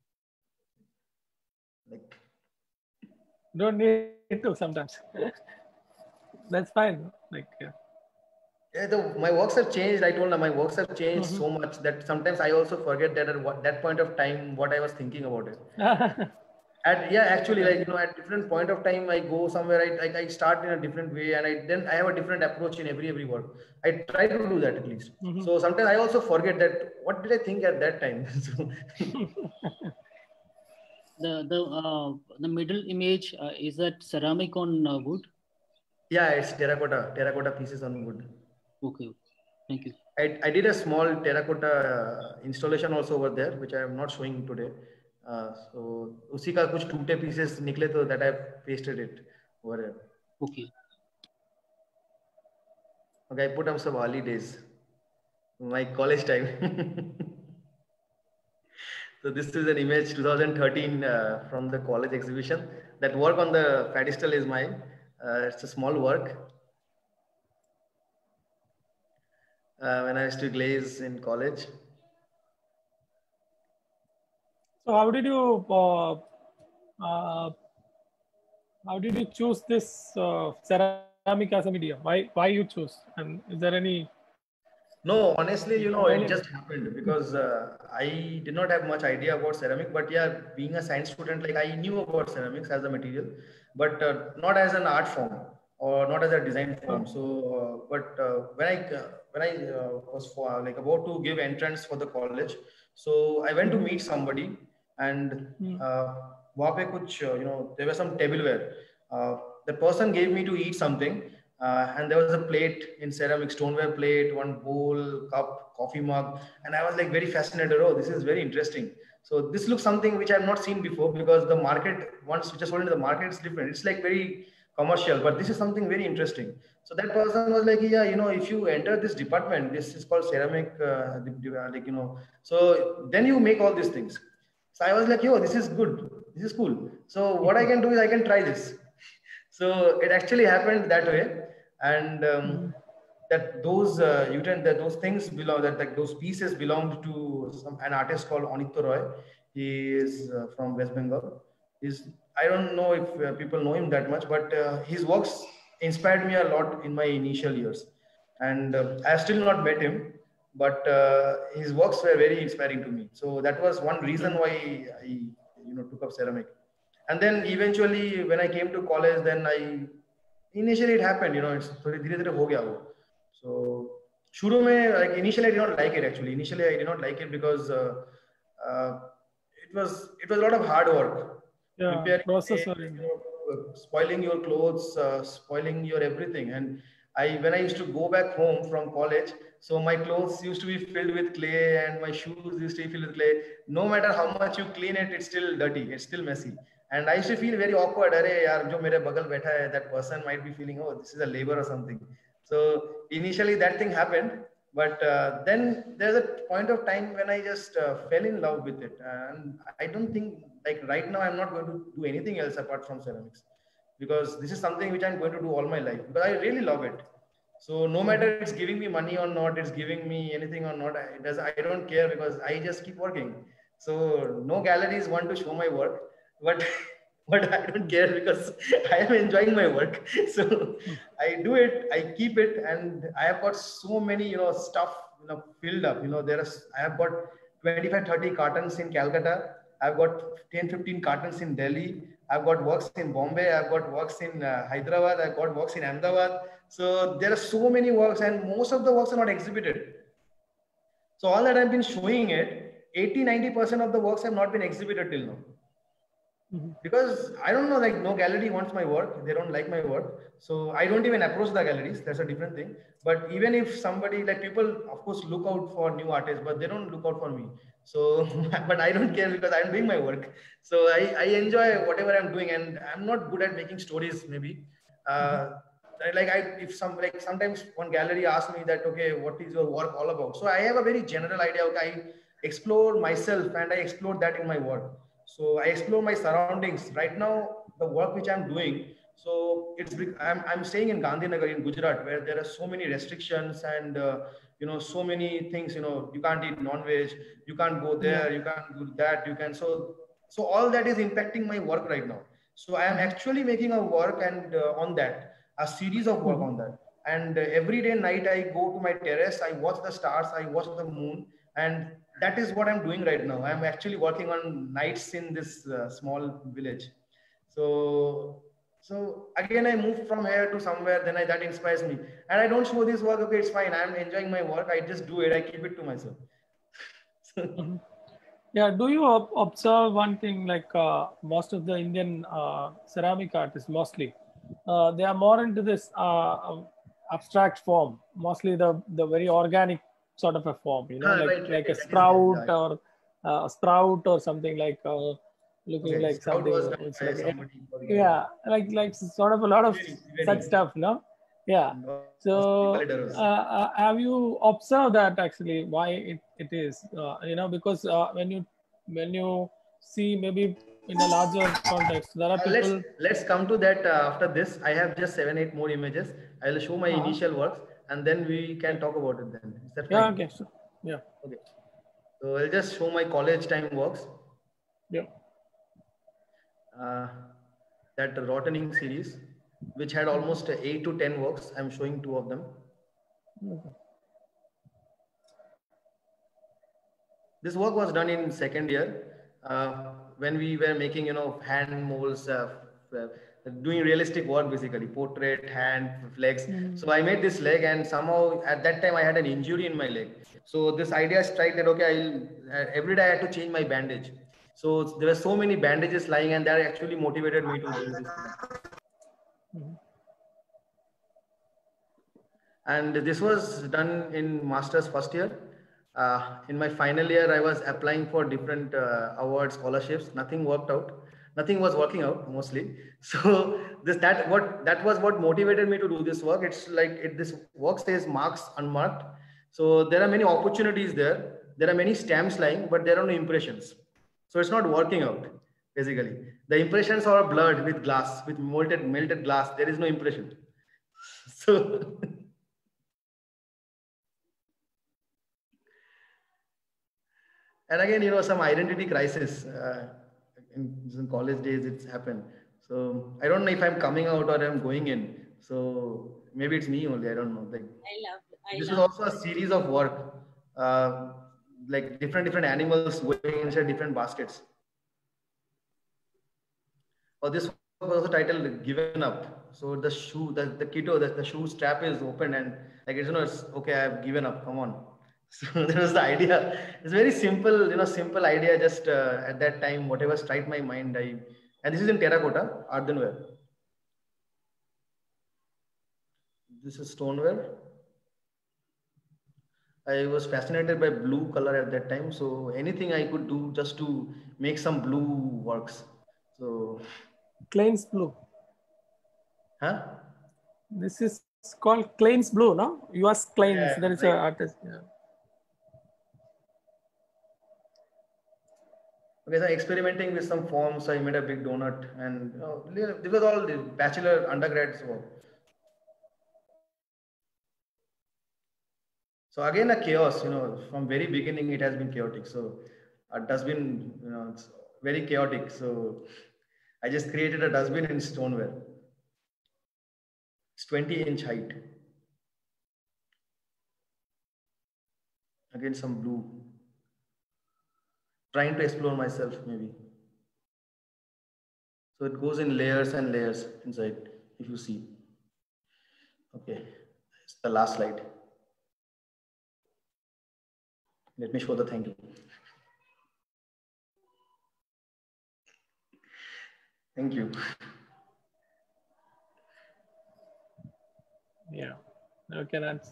Like, don't need to sometimes. That's fine. Like, yeah. Yeah, my works have changed. I told them my works have changed so much that sometimes I also forget that at that point of time what I was thinking about it. Actually, like, at different point of time, I go somewhere, I start in a different way, and then I have a different approach in every work. I try to do that at least. So sometimes I also forget that what did I think at that time. The middle image, is that ceramic on wood? Yeah, it's terracotta pieces on wood. Okay, thank you. I did a small terracotta installation also over there, which I am not showing today. So उसी का कुछ टूटे pieces निकले तो that I pasted it over here. Okay. Okay, I put up some early days, my college time. So this is an image 2013 from the college exhibition. That work on the pedestal is mine. It's a small work. When I used to glaze in college. So how did you choose this ceramic as a medium? Why you choose? And is there any? No, honestly, it just happened because I did not have much idea about ceramic. But yeah, being a science student, like I knew about ceramics as a material, but not as an art form or not as a design form. So, when I was about to give entrance for the college, so I went to meet somebody, and वहाँ पे कुछ there was some tableware. The person gave me to eat something, and there was a plate in ceramic, stoneware plate, one bowl, cup, coffee mug, and I was like very fascinated. Oh, this is very interesting. So this looks something which I have not seen before, because the market, once which is sold in the market, is different. It's like very commercial, but this is something very interesting. So that person was like, yeah, if you enter this department, this is called ceramic, so then you make all these things. So I was like, yo, this is good. This is cool. So what I can do is I can try this. So it actually happened that way. And that those things belong, those pieces belonged to an artist called Anitya Roy. He is from West Bengal. I don't know if people know him that much, but his works inspired me a lot in my initial years. And I have still not met him, but his works were very inspiring to me. So that was one reason why I took up ceramic. And then eventually when I came to college, then initially it happened, it's धीरे-धीरे हो गया वो. So शुरू में, initially I did not like it actually. Initially I did not like it because it was a lot of hard work. Yeah, preparing, spoiling your clothes, spoiling your everything. And when I used to go back home from college, so my clothes used to be filled with clay and my shoes used to be filled with clay. No matter how much you clean it, it's still dirty, it's still messy. And I used to feel very awkward. Arey yaar, jo mere bagal baitha hai, that person might be feeling, oh, this is a labor or something. So initially that thing happened, but then there's a point of time when I just fell in love with it. And I don't think, like right now, I'm not going to do anything else apart from ceramics, because this is something which I'm going to do all my life, because I really love it. So no matter it's giving me money or not, it's giving me anything or not, I don't care, because I just keep working. So no galleries want to show my work, but I don't care, because I am enjoying my work. So I do it, I keep it, and I have got so many, stuff, filled up. I have got 25-30 cartons in Calcutta. I've got 10-15 cartons in Delhi. I've got works in Bombay. I've got works in Hyderabad. I've got works in Ahmedabad. So there are so many works, and most of the works are not exhibited. So all that I've been showing it, 80-90% of the works have not been exhibited till now. Because I don't know, like no gallery wants my work. They don't like my work. So I don't even approach the galleries. That's a different thing. But even if somebody, like people, of course, look out for new artists, but they don't look out for me. So, but I don't care because I'm doing my work. So I enjoy whatever I'm doing, and I'm not good at making stories, maybe. Uh, if sometimes one gallery asks me that, okay, what is your work all about? So I have a very general idea. Okay, I explore myself and I explore that in my work. So I explore my surroundings. Right now, the work which I'm doing, so I'm staying in Gandhinagar in Gujarat, where there are so many restrictions and so many things. You can't eat non-veg, you can't go there, you can't do that, you can. So all that is impacting my work right now. So I am actually making a work and on that, a series of work on that. And every day night I go to my terrace, I watch the stars, I watch the moon, and that is what I'm doing right now. I'm actually working on nights in this small village. So again, I moved from here to somewhere, then that inspires me. And I don't show this work, okay, it's fine. I'm enjoying my work. I just do it. I keep it to myself. Yeah, do you observe one thing, like most of the Indian ceramic artists, mostly, they are more into this abstract form, mostly the very organic sort of a form, like a sprout or a sprout or something like looking Okay, like Sprout something. was done It's by like, somebody. yeah, like sort of a lot of such stuff, no? Yeah. So have you observed that actually why it is, because when you see maybe in a larger context, there are people. Let's come to that after this. I have just 7-8 more images. I will show my initial works and then we can talk about it then. Is that fine? Yeah, okay, sure. Yeah. Okay. So I'll just show my college time works. Yeah. That Rottening series, which had almost 8 to 10 works. I'm showing 2 of them. Okay. This work was done in second year when we were making, hand molds, doing realistic work, basically portrait, hand, legs. So I made this leg, and somehow at that time I had an injury in my leg. So this idea struck that, okay, every day I had to change my bandage. So there were so many bandages lying, and that actually motivated me to do this thing. And this was done in master's first year. In my final year, I was applying for different awards, scholarships. Nothing worked out. Nothing was working out mostly. So that was what motivated me to do this work. It's like this work says marks unmarked. So there are many opportunities there. There are many stamps lying, but there are no impressions. So it's not working out. Basically, the impressions are blurred with glass, with melted glass. There is no impression. So. And again, some identity crisis in college days, it's happened. So I don't know if I'm coming out or I'm going in. So maybe it's me only. I don't know. This is also a series of work, like different animals going inside different baskets. Or this was also titled "Given Up." So the shoe, the keto, the shoe strap is open and like it's okay. I've given up. Come on. So that was the idea. It's very simple, simple idea. Just at that time, whatever struck my mind, and this is in terracotta, earthenware. This is stoneware. I was fascinated by blue color at that time. So anything I could do just to make some blue works. So. Kleins blue. Huh? This is called Kleins blue, no? US Kleins. Yeah, there is an artist. Yeah. Okay, so experimenting with some forms, I made a big donut, and this was all the bachelor undergrads work. So again, a chaos. From very beginning, it has been chaotic. So a dustbin, it's very chaotic. So I just created a dustbin in stoneware. It's 20-inch height. Again, some blue. Trying to explore myself, maybe. So it goes in layers and layers inside, if you see. Okay, it's the last slide. Let me show the thank you. Thank you. Yeah. Okay, that's.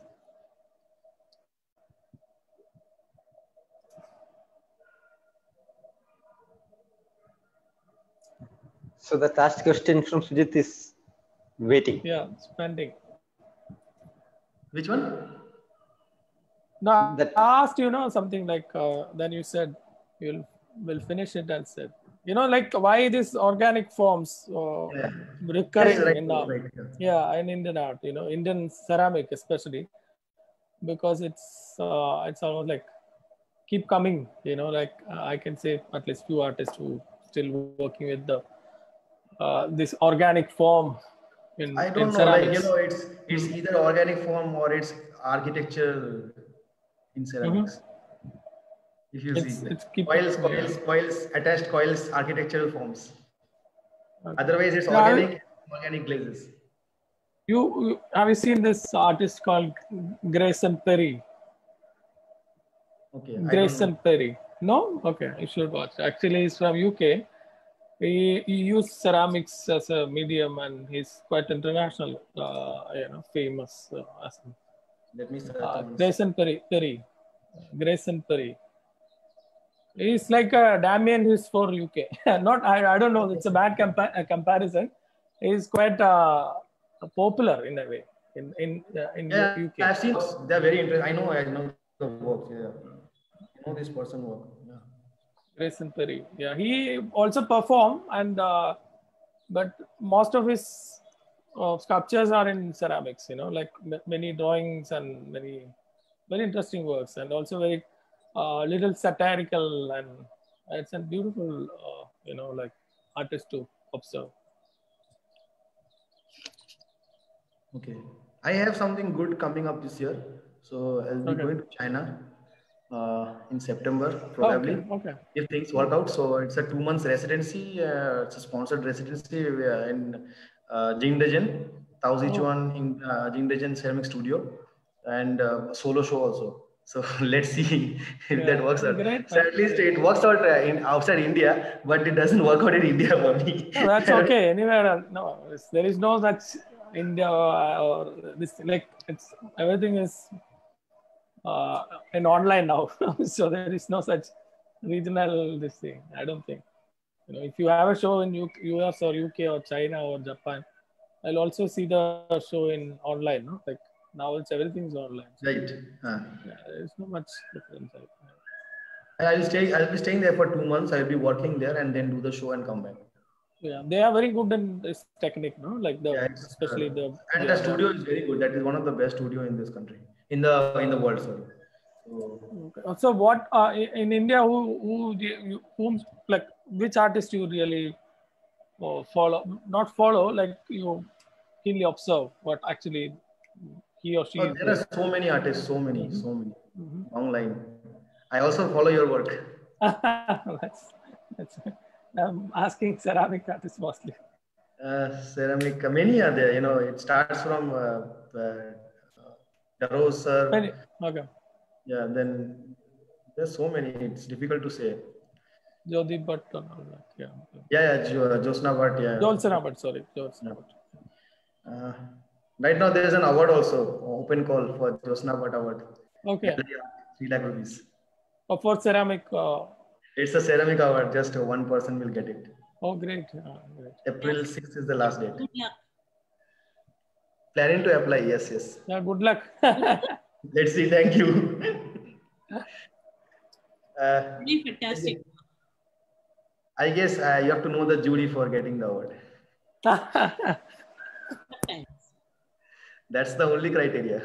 So the last question from Sujit is waiting. Yeah, spending. Which one? No, That- I asked, something like, then you said will finish it and said, like why this organic forms Yeah. recurring Yes, right, in right, yeah, in Indian art, Indian ceramic especially, because it's almost like keep coming, like I can say at least few artists who still working with the this organic form I in don't know, ceramics. it's either organic form or it's architecture in ceramics. If you see, It's keep coils, attached coils, architectural forms. Okay. Otherwise, it's Yeah, organic glazes. You have you seen this artist called Grayson Perry? Okay, Grayson Perry. No? Okay, you should watch. Actually, he's from UK. He used ceramics as a medium, and he's quite international. Famous. Let me search. Grayson Perry. Grayson Perry. He's like a Damien who's for UK. Not I don't know. It's a bad comparison. He's quite popular in a way in UK. I've seen. They're very interesting. I know the work. Yeah, I know this person work. Yeah. Grayson Perry. Yeah, he also performed, and but most of his sculptures are in ceramics. Like many drawings and many very interesting works, and also very little satirical, and it's a beautiful, like artist to observe. Okay, I have something good coming up this year. So I'll be going to China in September, probably. Okay. If things work out. So it's a 2 months residency. It's a sponsored residency in Jingdezhen, Tao Zichuan in Jingdezhen Ceramic Studio, and a solo show also. So let's see if that works out. Great. So at least it works out outside India, but it doesn't work out in India for me. No, that's okay. Anywhere, no, there is no such India or this, like it's everything is in online now. So there is no such regional this thing. I don't think. If you have a show in US or UK or China or Japan, I'll also see the show in online. No? Like now it's everything's online. Right. Yeah, there's no much difference. I'll be staying there for 2 months. I'll be working there and then do the show and come back. Yeah, they are very good in this technique, no? Like especially the studio is very good. That is one of the best studio in this country, in the world. Sorry. So what in India? Whom like which artist you really follow? Not follow, like you keenly observe what actually he or she. There are so many artists, so many. Long line. I also follow your work. that's I'm asking ceramic artists mostly. Ceramic, many are there. It starts from Darrow sir. Okay. Yeah, then there's so many. It's difficult to say. Jyoti Bhatt and all that. Yeah. Yeah, Jyotsna Bhatt. Yeah. Jyotsna Bhatt. Sorry, Jyotsna Bhatt. Right now, there is an award also, open call for Jyotsna Bhatt award. Okay. 3 lakh rupees. For ceramic. It's a ceramic award. Just one person will get it. Oh, great. Great. April 6th is the last date. Good luck. Planning to apply. Yes. Yeah, good luck. Let's see. Thank you. Really fantastic. I guess you have to know the jury for getting the award. That's the only criteria.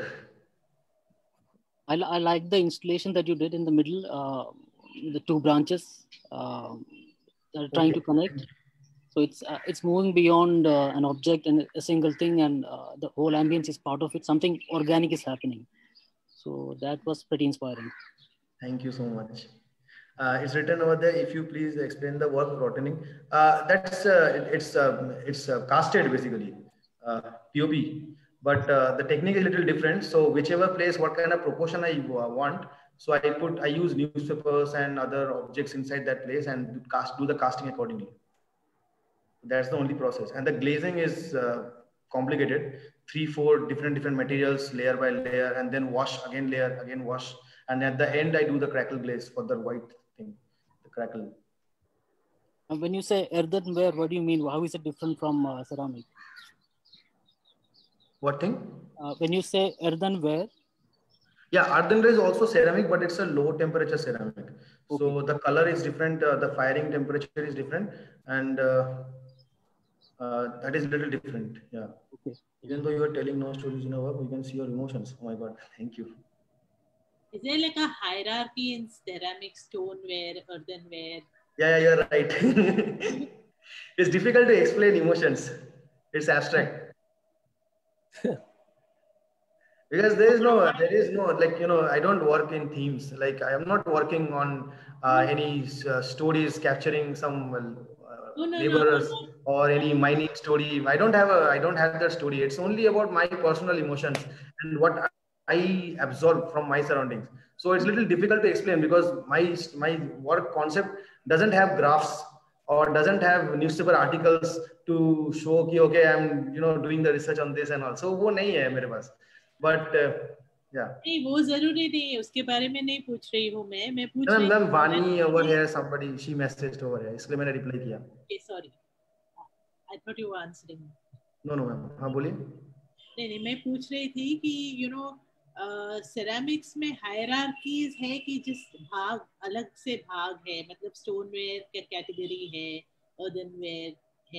I like the installation that you did in the middle, the 2 branches that are trying to connect. So it's moving beyond an object and a single thing, and the whole ambience is part of it. Something organic is happening. So that was pretty inspiring. Thank you so much. It's written over there. If you please explain the work rotting. That's it's casted basically, POP. But the technique is a little different. So whichever place, what kind of proportion I want. So I use newspapers and other objects inside that place and do the casting accordingly. That's the only process. And the glazing is complicated. 3-4 different materials, layer by layer, and then wash, again layer, again wash. And at the end, I do the crackle glaze for the white thing, the crackle. When you say earthenware, what do you mean? How is it different from ceramic? What thing? When you say earthenware. Yeah, earthenware is also ceramic, but it's a low temperature ceramic. Okay. So the color is different, the firing temperature is different, and that is a little different. Yeah. Okay. Even though you are telling no stories in our work, we can see your emotions. Oh my God, thank you. Is there like a hierarchy in ceramic, stoneware, earthenware? Yeah, you're right. It's difficult to explain emotions. It's abstract. Because there is no, like, I don't work in themes. Like, I am not working on any stories capturing some laborers or any mining story. I don't have that story. It's only about my personal emotions and what I absorb from my surroundings. So it's a little difficult to explain because my work concept doesn't have graphs or doesn't have newspaper articles to show कि okay, I'm doing the research on this and all. So वो नहीं है मेरे पास. But yeah. नहीं, वो जरूरी नहीं है, उसके बारे में नहीं पूछ रही हूँ मैं पूछ रही हूँ. मैम वानी over here, somebody she messaged over here, इसलिए मैंने reply किया. Okay, sorry. I thought you were answering. No, ma'am, हाँ बोलिए. नहीं, मैं पूछ रही थी कि सेरामिक्स में हायरार्कीज है कि जिस भाग अलग से भाग है, मतलब स्टोनवेयर का कैटेगरी है, earthenware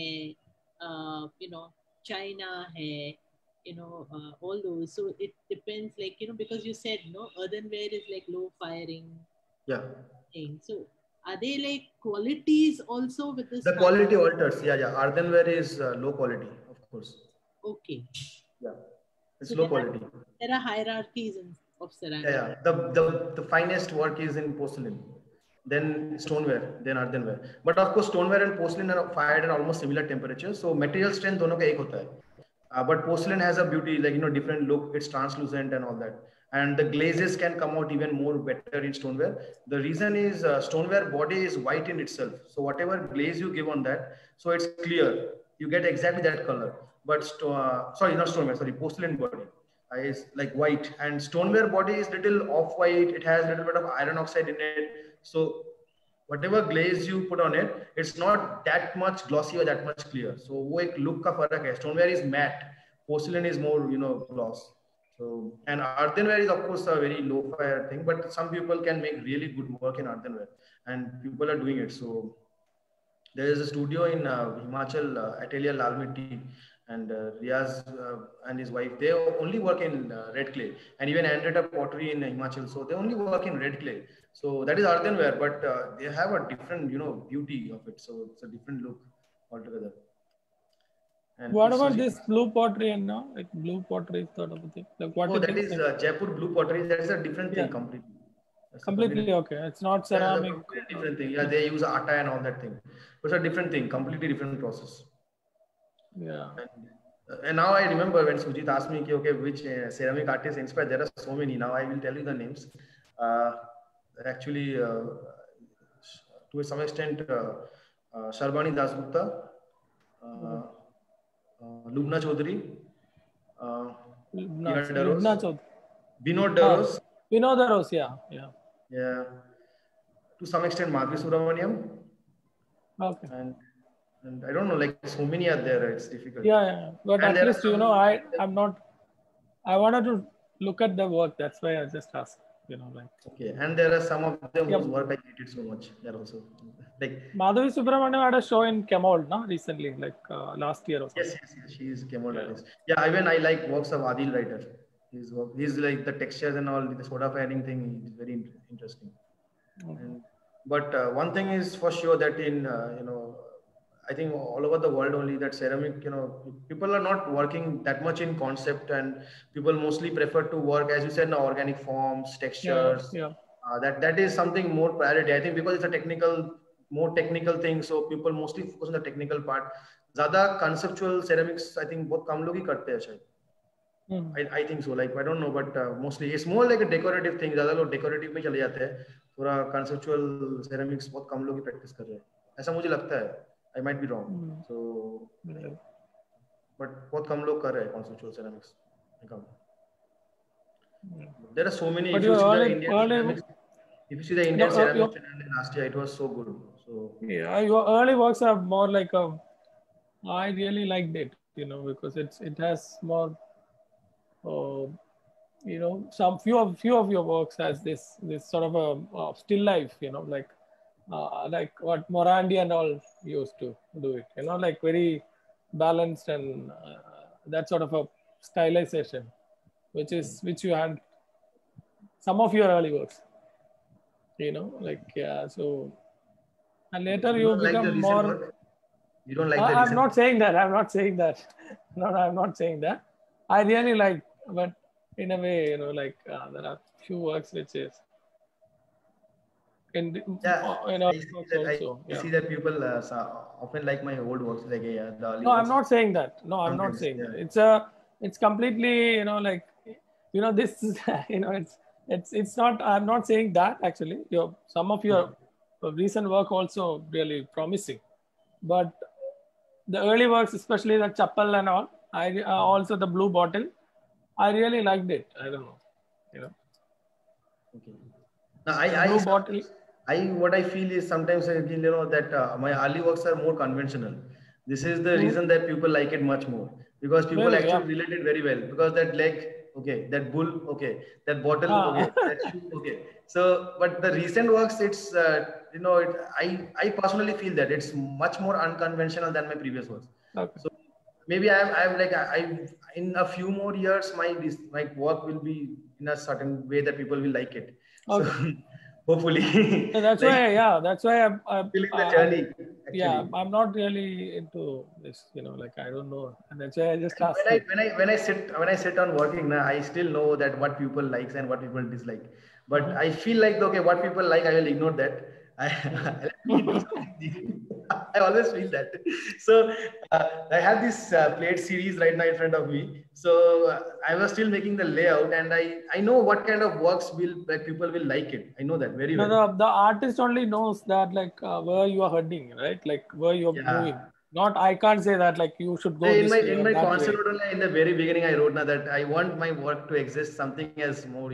है, चाइना है, all those. So it depends, like, because you said earthenware is like low firing. Yeah. Thing. So are they like qualities also with this? The quality alters. Yeah. Earthenware is low quality, of course. Okay. Yeah. It's low quality. There are hierarchies of ceramic. Yeah. The finest work is in porcelain, then stoneware, then earthenware. But of course, stoneware and porcelain are fired at almost similar temperatures. So material strength दोनों का एक होता है. But porcelain has a beauty, like, different look. It's translucent and all that. And the glazes can come out even more better in stoneware. The reason is stoneware body is white in itself. So whatever glaze you give on that, so it's clear. You get exactly that color. But porcelain body is like white, and stoneware body is little off-white. It has a little bit of iron oxide in it. So whatever glaze you put on it, it's not that much glossy or that much clear. So वो एक look का फर्क है. Stoneware is matte, porcelain is more gloss. So, and earthenware is of course a very low fire thing, but some people can make really good work in earthenware, and people are doing it. So there is a studio in Himachal, Atelier Lal Mitti, and Riaz and his wife, they only work in red clay, and even Andretta Pottery in Himachal, so they only work in red clay. So that is earthenware, but they have a different beauty of it, so it's a different look altogether. And what about this blue pottery and now, like blue pottery sort of a thing? Like what? Oh, that is Jaipur blue pottery. That's a different thing completely. That's completely okay. It's not ceramic. Different thing. Yeah, they use atta and all that thing. It's a different thing, completely different process. Yeah. And now I remember when Sujit asked me, okay, which ceramic artist inspired. There are so many. Now I will tell you the names. Actually, to some extent, Sharbani Dasgupta, Lubna Chaudhary, Vinod Daros. Vinod Daros, yeah. To some extent, Madhvi Subramaniam. Okay. And I don't know, like so many are there. It's difficult. Yeah. But and at least I'm not. I wanted to look at the work. That's why I just asked. Okay, and there are some of them whose work I hated so much. They're also like Madhavi Subramaniam had a show in Chemould, no? Recently, like last year or something. Yes, she is Chemould artist. Yeah, even I like works of Adil Writer. His work, he's like the textures and all, the soda firing thing is very interesting. But one thing is for sure that in I think all over the world only that ceramic, people are not working that much in concept, and people mostly prefer to work, as you said, in organic forms, textures. Yeah. That is something more priority. I think because it's a more technical thing, so people mostly focus on the technical part. Zyada conceptual ceramics, I think, बहुत कम लोग ही करते हैं शायद. I think so. Like I don't know, but mostly it's more like a decorative thing. ज़्यादा लोग decorative में चले जाते हैं. थोड़ा conceptual ceramics बहुत कम लोग ही practice कर रहे हैं. ऐसा मुझे लगता है. I might be wrong. So, but बहुत कम लोग कर रहे हैं conceptual ceramics. There are so many. But If you see the Indian early, ceramics, if you see the Indian ceramics last year, it was so good. So yeah, your early works are more like a. I really liked it, you know, because it has more. You know, some few of your works has this sort of a still life, you know, like what Morandi and all used to do it, you know, like very balanced and that sort of a stylization, which you had some of your early works, you know, like yeah. So and later you you don't like the become recent more. work? You don't like the I'm recent not work? saying that. I'm not saying that. No, I'm not saying that. I really like, but in a way, you know, like there are few works which is in Yeah, our I see works that. also. I Yeah. see that people often like my old works, like the early No, I'm works. not saying that. No, I'm not Sometimes, saying that. yeah. It's completely, you know, like, you know, this, you know, it's not. I'm not saying that actually. Some of your recent work also really promising, but the early works, especially the chapel and all, also the blue bottle, I really liked it. I don't know, you know. Okay. Now, The blue bottle. what I feel is sometimes you know that my early works are more conventional. This is the reason that people like it much more because people Really, yeah. actually relate it very well because that leg, okay, that bull, okay, that bottle, okay, that shoe, okay. So, but the recent works, it's you know, I personally feel that it's much more unconventional than my previous works. Okay. So maybe I'm like I in a few more years my work will be in a certain way that people will like it. So Okay. hopefully, So that's like why, yeah, that's why feeling the journey yeah, actually. I'm not really into this, you know, like I don't know, and that's why I just And asked you. when I sit on working now, I still know that what people likes and what people dislike. But I feel like okay, what people like, I will ignore that. Let me do something new. I always feel that. So I have this plate series right now in front of me. So I was still making the layout, and I know what kind of works will like people will like it. I know that very No, well. the artist only knows that like where you are heading, right? Like where you are Yeah. moving. Not I can't say that like you should go this way In or my that concept way. note only in the very beginning I wrote now that I want my work to exist something as more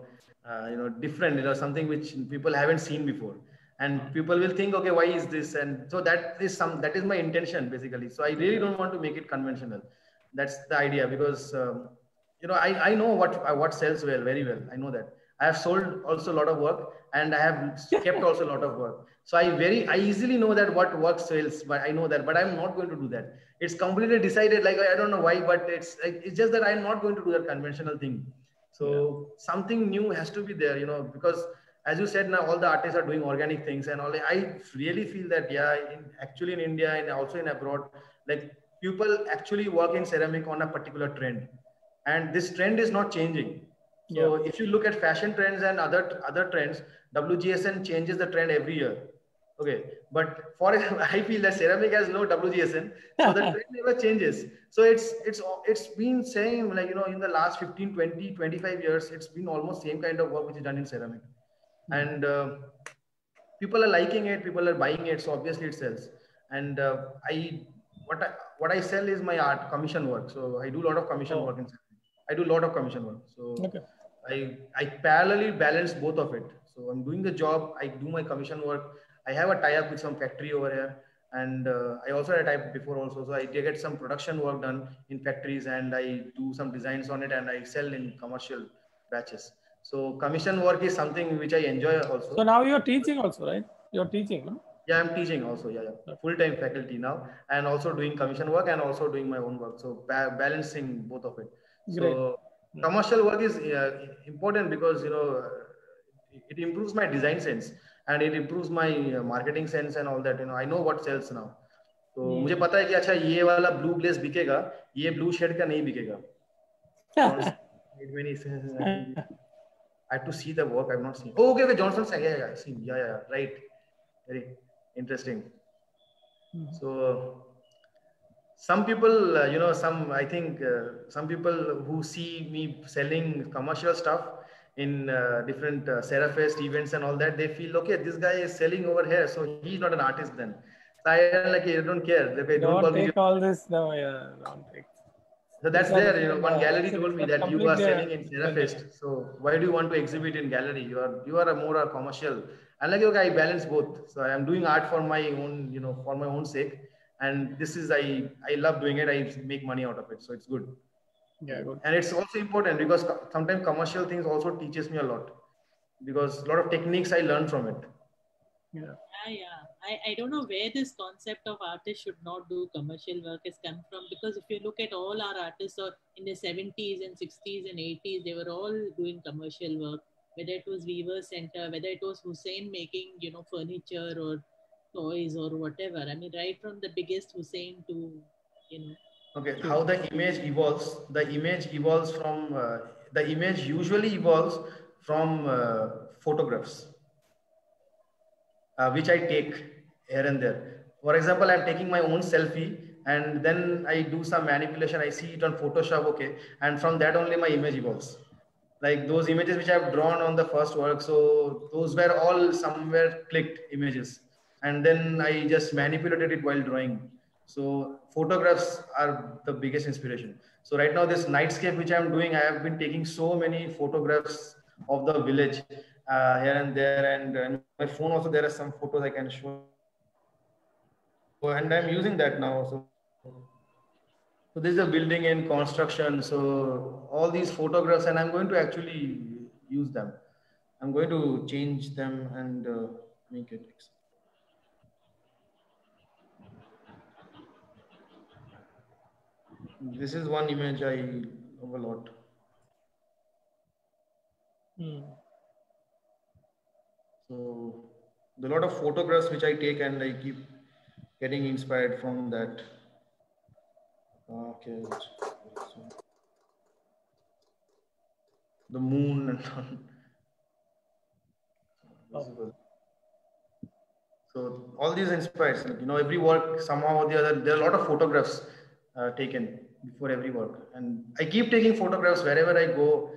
you know different, you know, something which people haven't seen before, and people will think okay, why is this? And so that is my intention basically. So I really don't want to make it conventional. That's the idea because you know I know what sells well, very well. I know that I have sold also a lot of work, and I have kept also a lot of work. So I easily know that what work sells, but I know that, but I'm not going to do that. It's completely decided. Like I don't know why, but it's just that I'm not going to do that conventional thing. So something new has to be there, you know, because as you said, now all the artists are doing organic things and all. I really feel that actually in India and also in abroad, like people actually work in ceramic on a particular trend, and this trend is not changing. Yeah. So if you look at fashion trends and other trends, WGSN changes the trend every year. Okay, but for I feel that ceramic has no WGSN, so the trend never changes. So it's been same, like you know, in the last 15, 20, 25 years, it's been almost same kind of work which is done in ceramic, and people are liking it, people are buying it, so obviously it sells. And I what I what I sell is my art commission work. So I do a lot of commission Oh, work in ceramic. I do a lot of commission work. So okay. I parallelly balance both of it. So I'm doing the job, I do my commission work. I have a tie-up with some factory over here, and I also had a tie-up before also. So I get some production work done in factories, and I do some designs on it, and I sell in commercial batches. So commission work is something which I enjoy So also. now you're teaching also, right? You're teaching, no? Yeah, I'm teaching also. Yeah, yeah. Full-time faculty now, and also doing commission work and also doing my own work. So balancing both of it. Great. So commercial work is important because you know it improves my design sense and it improves my marketing sense and all that. You know, I know what sells now. तो मुझे पता है कि अच्छा ये वाला blue glace बिकेगा, ये ब्लू शेड का नहीं बिकेगा. I have to see the work. I've not seen. Oh, okay, okay. Johnson's. Yeah. Seen. Yeah. Right. Very interesting. So some people, you know, I think some people who see me selling commercial stuff in different Serafest events and all that, they feel, okay, this guy is selling over here, so he's not an artist then. I like, I don't care. They don't call Don't me. take all this. No, yeah, don't take. So that's It's a- there. One gallery it's a- told me it's a that you are completely selling in different Serafest. So why do you want to exhibit in gallery? You are a more a commercial. And like, okay, I balance both. So I am doing art for my own, for my own sake. And this is I love doing it. I make money out of it. So it's good. Yeah, good. And it's also important because sometimes commercial things also teaches me a lot, because a lot of techniques I learned from it. Yeah. I don't know where this concept of artists should not do commercial work has come from, because if you look at all our artists or in the 70s and 60s and 80s, they were all doing commercial work, whether it was Weaver Center, whether it was Hussein making, furniture or toys or whatever. I mean, right from the biggest Hussein to, Okay, how the image evolves? The image usually evolves from photographs, which I take here and there. For example, I'm taking my own selfie and then I do some manipulation. I see it on Photoshop, okay, and from that only my image evolves. Like those images which I've drawn on the first work, so those were all somewhere clicked images, and then I just manipulated it while drawing. So photographs are the biggest inspiration. So right now, this nightscape which I'm doing, I have been taking so many photographs of the village here and there, and my phone also there are some photos I can show, and I'm using that now. So this is a building in construction. So all these photographs, and I'm going to actually use them. I'm going to change them and make it. This is one image I love a lot. So a lot of photographs which I take and I keep getting inspired from that. Okay. The moon and visible. So all these inspires, every work somehow or the other. There are a lot of photographs taken before every work, and I keep taking photographs wherever I go.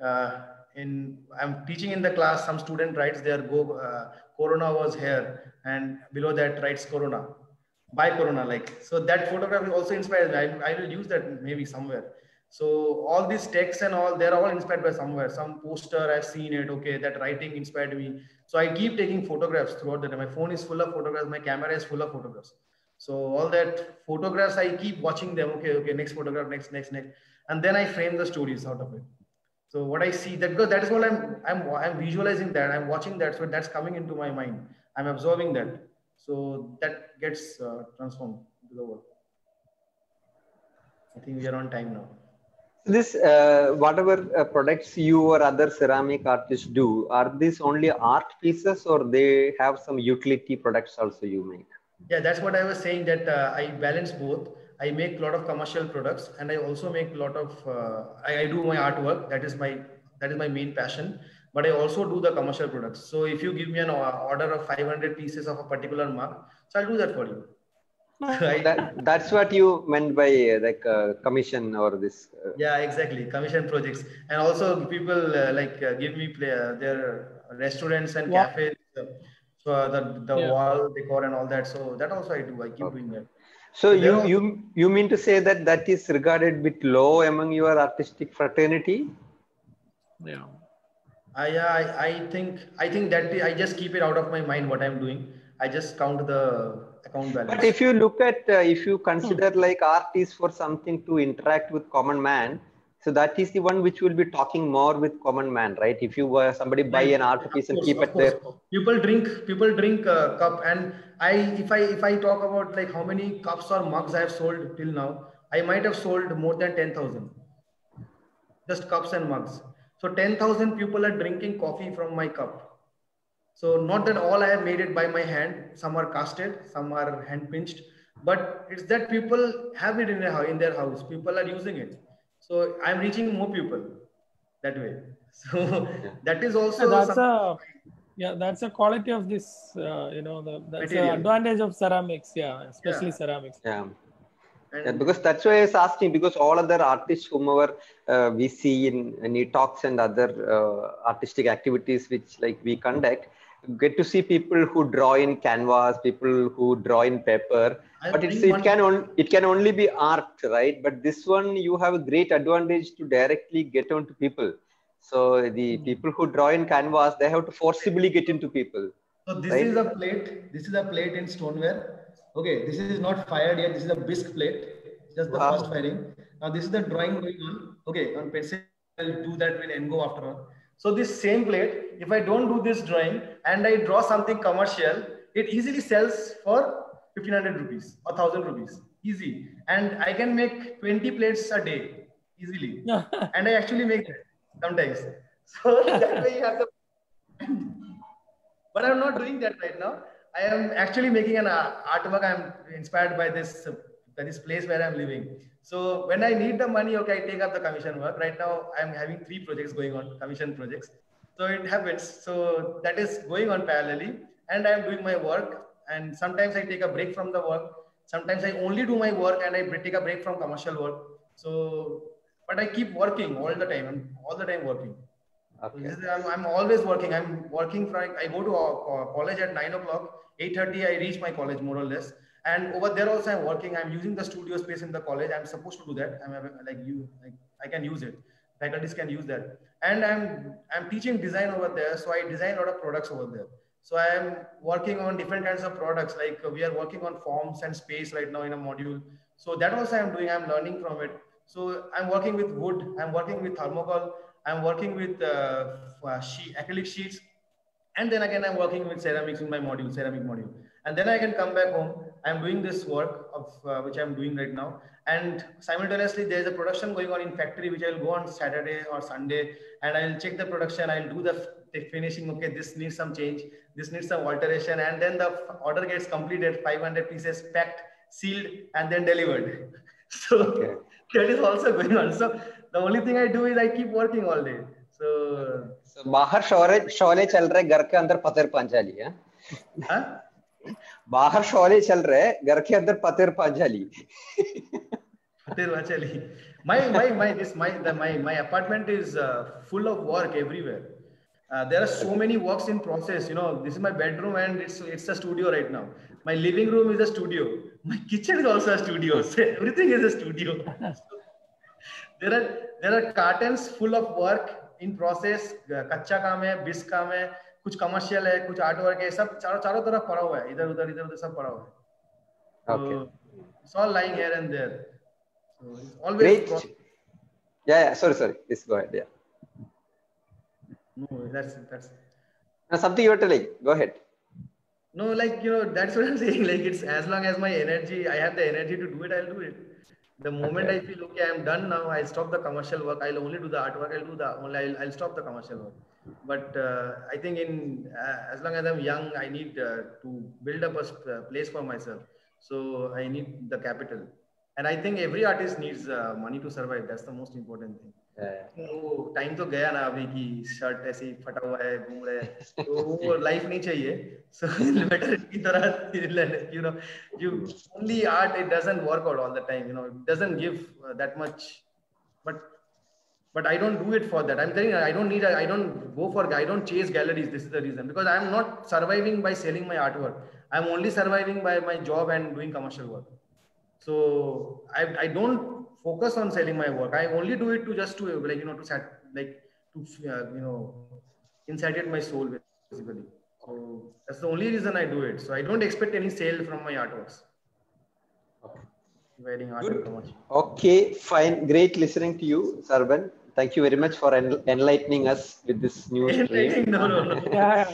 I'm teaching in the class. Some student writes there, Corona was here, and below that writes Corona, by Corona, like. So that photograph also inspires me. I will use that maybe somewhere. So all these texts and all, they're all inspired by somewhere. Some poster, I've seen it. Okay, that writing inspired me. So I keep taking photographs throughout the day. My phone is full of photographs. My camera is full of photographs. So all that photographs, I keep watching them. Okay, next photograph, next. And then I frame the stories out of it. So what I see, that, because that is what I'm visualizing that. I'm watching that. So that's coming into my mind. I'm absorbing that. So that gets transformed into the world. I think we are on time now. This whatever products you or other ceramic artists do, are these only art pieces or they have some utility products also you make? Yeah, that's what I was saying, that I balance both. I make a lot of commercial products, and I also make a lot of I do my artwork. That is my main passion. But I also do the commercial products. So if you give me an order of 500 pieces of a particular mug, so I'll do that for you. That's what you meant by commission or this. Yeah, exactly. Commission projects, and also people give me their restaurants and cafes. So the wall decor and all that. So that also I do. I keep doing that. So you mean to say that is regarded bit low among your artistic fraternity? Yeah. I think that I just keep it out of my mind what I'm doing. I just count the account balance. But if you look at, if you consider like art is for something to interact with common man, so that is the one which will be talking more with common man, right? If you somebody buy an art piece and keep it there. People drink cup, and if I talk about like how many cups or mugs I have sold till now, I might have sold more than 10,000. Just cups and mugs. So 10,000 people are drinking coffee from my cup. So not that all I have made it by my hand. Some are casted, some are hand pinched, but it's that people have it in their house. People are using it. So I'm reaching more people that way. So that is also that's a quality of this. That's the advantage of ceramics. Yeah, especially ceramics. Yeah. Because that's why I was asking, because all other artists whomever we see in any talks and other artistic activities which like we conduct, get to see people who draw in canvas, people who draw in paper, but it can only be art, right? But this one, you have a great advantage to directly get onto people. So the people who draw in canvas, they have to forcibly get into people. So this is a plate. This is a plate in stoneware. Okay, this is not fired yet. This is a bisque plate. Just the first firing. Now this is the drawing going on. Okay, on pencil, I'll do that with Engo after all. So this same plate, if I don't do this drawing and I draw something commercial, it easily sells for 1500 rupees or 1000 rupees. Easy. And I can make 20 plates a day easily. And I actually make that sometimes. So that way you have the... But I'm not doing that right now. I am actually making an artwork. I'm inspired by this place where I'm living. So when I need the money, okay, I take up the commission work. Right now, I'm having 3 projects going on, commission projects. So it happens. So that is going on parallelly. And I'm doing my work. And sometimes I take a break from the work. Sometimes I only do my work and I take a break from commercial work. So, but I keep working all the time. I'm all the time working. Okay. I'm always working. I'm working from, I go to college at 9 o'clock, 8:30, I reach my college more or less. And over there also I'm working. I'm using the studio space in the college. I'm supposed to do that. I can use it. Faculties can use that. And I'm teaching design over there. So I design a lot of products over there. So I am working on different kinds of products. Like we are working on forms and space right now in a module. So that also I'm doing. I'm learning from it. So I'm working with wood. I'm working with thermocol. I'm working with acrylic sheets. And then again, I'm working with ceramics in my module, ceramic module. And then I can come back home. I'm doing this work of which I'm doing right now. And simultaneously, there's a production going on in factory, which I'll go on Saturday or Sunday. And I'll check the production. I'll do the finishing. Okay, this needs some change. This needs some alteration. And then the order gets completed, 500 pieces packed, sealed, and then delivered. So that is also going on. So the only thing I do is I keep working all day. So बाहर शोले चल रहे, घर के अंदर पतेर पांचाली है. बाहर शोले चल रहे, घर के अंदर पतेर Panchali. पतेर Panchali. My apartment is full of work everywhere. There are so many works in process. You know, this is my bedroom and it's a studio right now. My living room is a studio. My kitchen is also a studio. So everything is a studio. So there are cartons full of work in process. कच्चा काम है, बिस्क काम है, कुछ commercial है, कुछ art work है, सब चारों तरफ पड़ा हुआ है, इधर उधर सब पड़ा हुआ है. So it's all lying here and there. So it's always great. Yeah, sorry, please go ahead. Yeah. No, that's no, something you were telling. Go ahead. No, like, you know, that's what I'm saying. Like, it's as long as my energy, I have the energy to do it, I'll do it. The moment I feel, okay, I'm done now, I stop the commercial work, I'll only do the artwork, I'll stop the commercial work. But I think as long as I'm young, I need to build up a place for myself. So I need the capital. And I think every artist needs money to survive. That's the most important thing. तो time तो गया ना अभी की shirt ऐसे ही फटा हुआ है, घूम रहे हैं, तो वो लाइफ नहीं चाहिए. So better की तरह, you know, you only art, it doesn't work out all the time, you know, it doesn't give that much. But I don't do it for that. I'm telling you, I don't chase galleries. This is the reason, because I'm not surviving by selling my artwork. I'm only surviving by my job and doing commercial work. So I don't focus on selling my work. I only do it to insatiate my soul basically. So that's the only reason I do it. So I don't expect any sale from my artworks. Okay, fine. Great listening to you, Sarban. Thank you very much for enlightening us with this new stream. No. Yeah.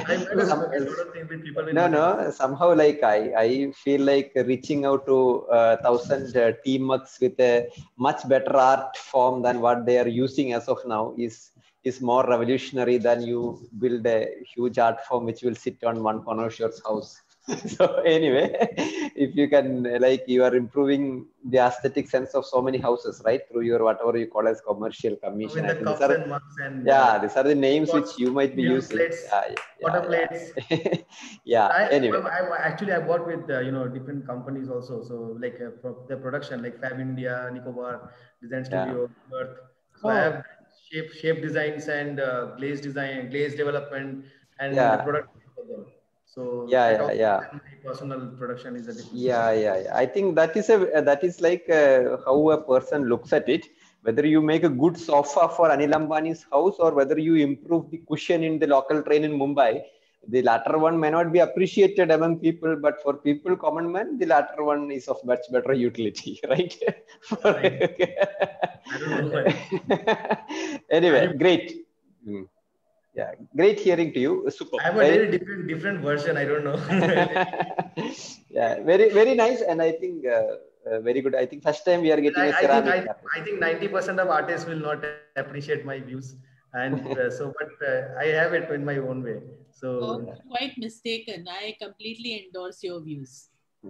No. Somehow, like I feel like reaching out to 1,000 teammates with a much better art form than what they are using as of now is more revolutionary than you build a huge art form which will sit on one connoisseur's house. So anyway, if you can, like, you are improving the aesthetic sense of so many houses, right, through your whatever you call as commercial commission. With the cups and mugs and these are the names which you might be using. Plates, water plates. Anyway, I work with different companies also. So like the production, like Fab India, Nicobar, Design Studio, Earth. So I have shape designs and glaze development. and Yeah. the product for them. So Yeah, that yeah, also yeah. my personal production is a different. Yeah. I think that is like how a person looks at it. Whether you make a good sofa for Anil Ambani's house or whether you improve the cushion in the local train in Mumbai, the latter one may not be appreciated among people, but for people, common man, the latter one is of much better utility, right? Right. I don't know why. Anyway, great. Yeah, great hearing to you. Super. I have a very different version. I don't know. Yeah, very nice, and I think very good. I think first time we are getting a ceramic artist. I think 90% of artists will not appreciate my views, and but I have it in my own way. So quite mistaken. I completely endorse your views.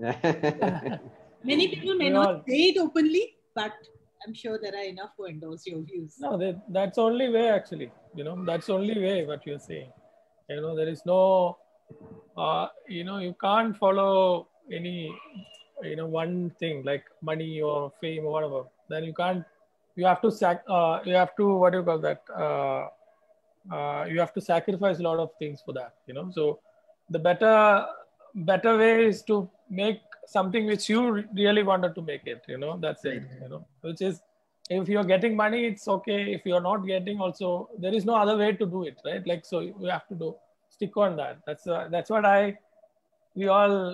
Many people may not say it openly, but I'm sure there are enough who endorse your views. No, that's only way actually. That's only way what you're saying. There is no, you can't follow any, one thing like money or fame or whatever. Then you can't. You have to what do you call that? You have to sacrifice a lot of things for that. So the better way is to make something which you really wanted to make it. That's it. Which is, if you're getting money, it's okay. If you're not getting, also there is no other way to do it, right? Like, so you have to stick on that. That's what we all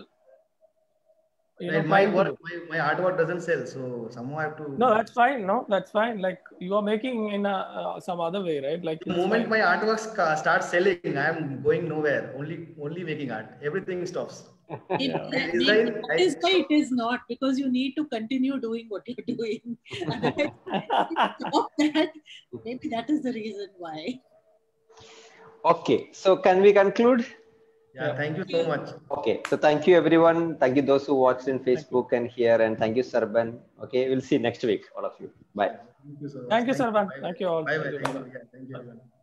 my artwork doesn't sell, so somehow I have to. No, that's fine. No, that's fine. Like, you are making in some other way, right? Like, the moment my artworks start selling, I am going nowhere. Only making art. Everything stops. Maybe that is why it is not, because you need to continue doing what you're doing. Otherwise, stop that. Maybe that is the reason why. Okay, so can we conclude? Yeah, thank you so much. Okay, so thank you everyone. Thank you those who watched in Facebook and here, and thank you Sarban. Okay, we'll see you next week, all of you. Bye. Thank you so much. Thank you, Sarban. Thank you all. Bye. Thank you everyone.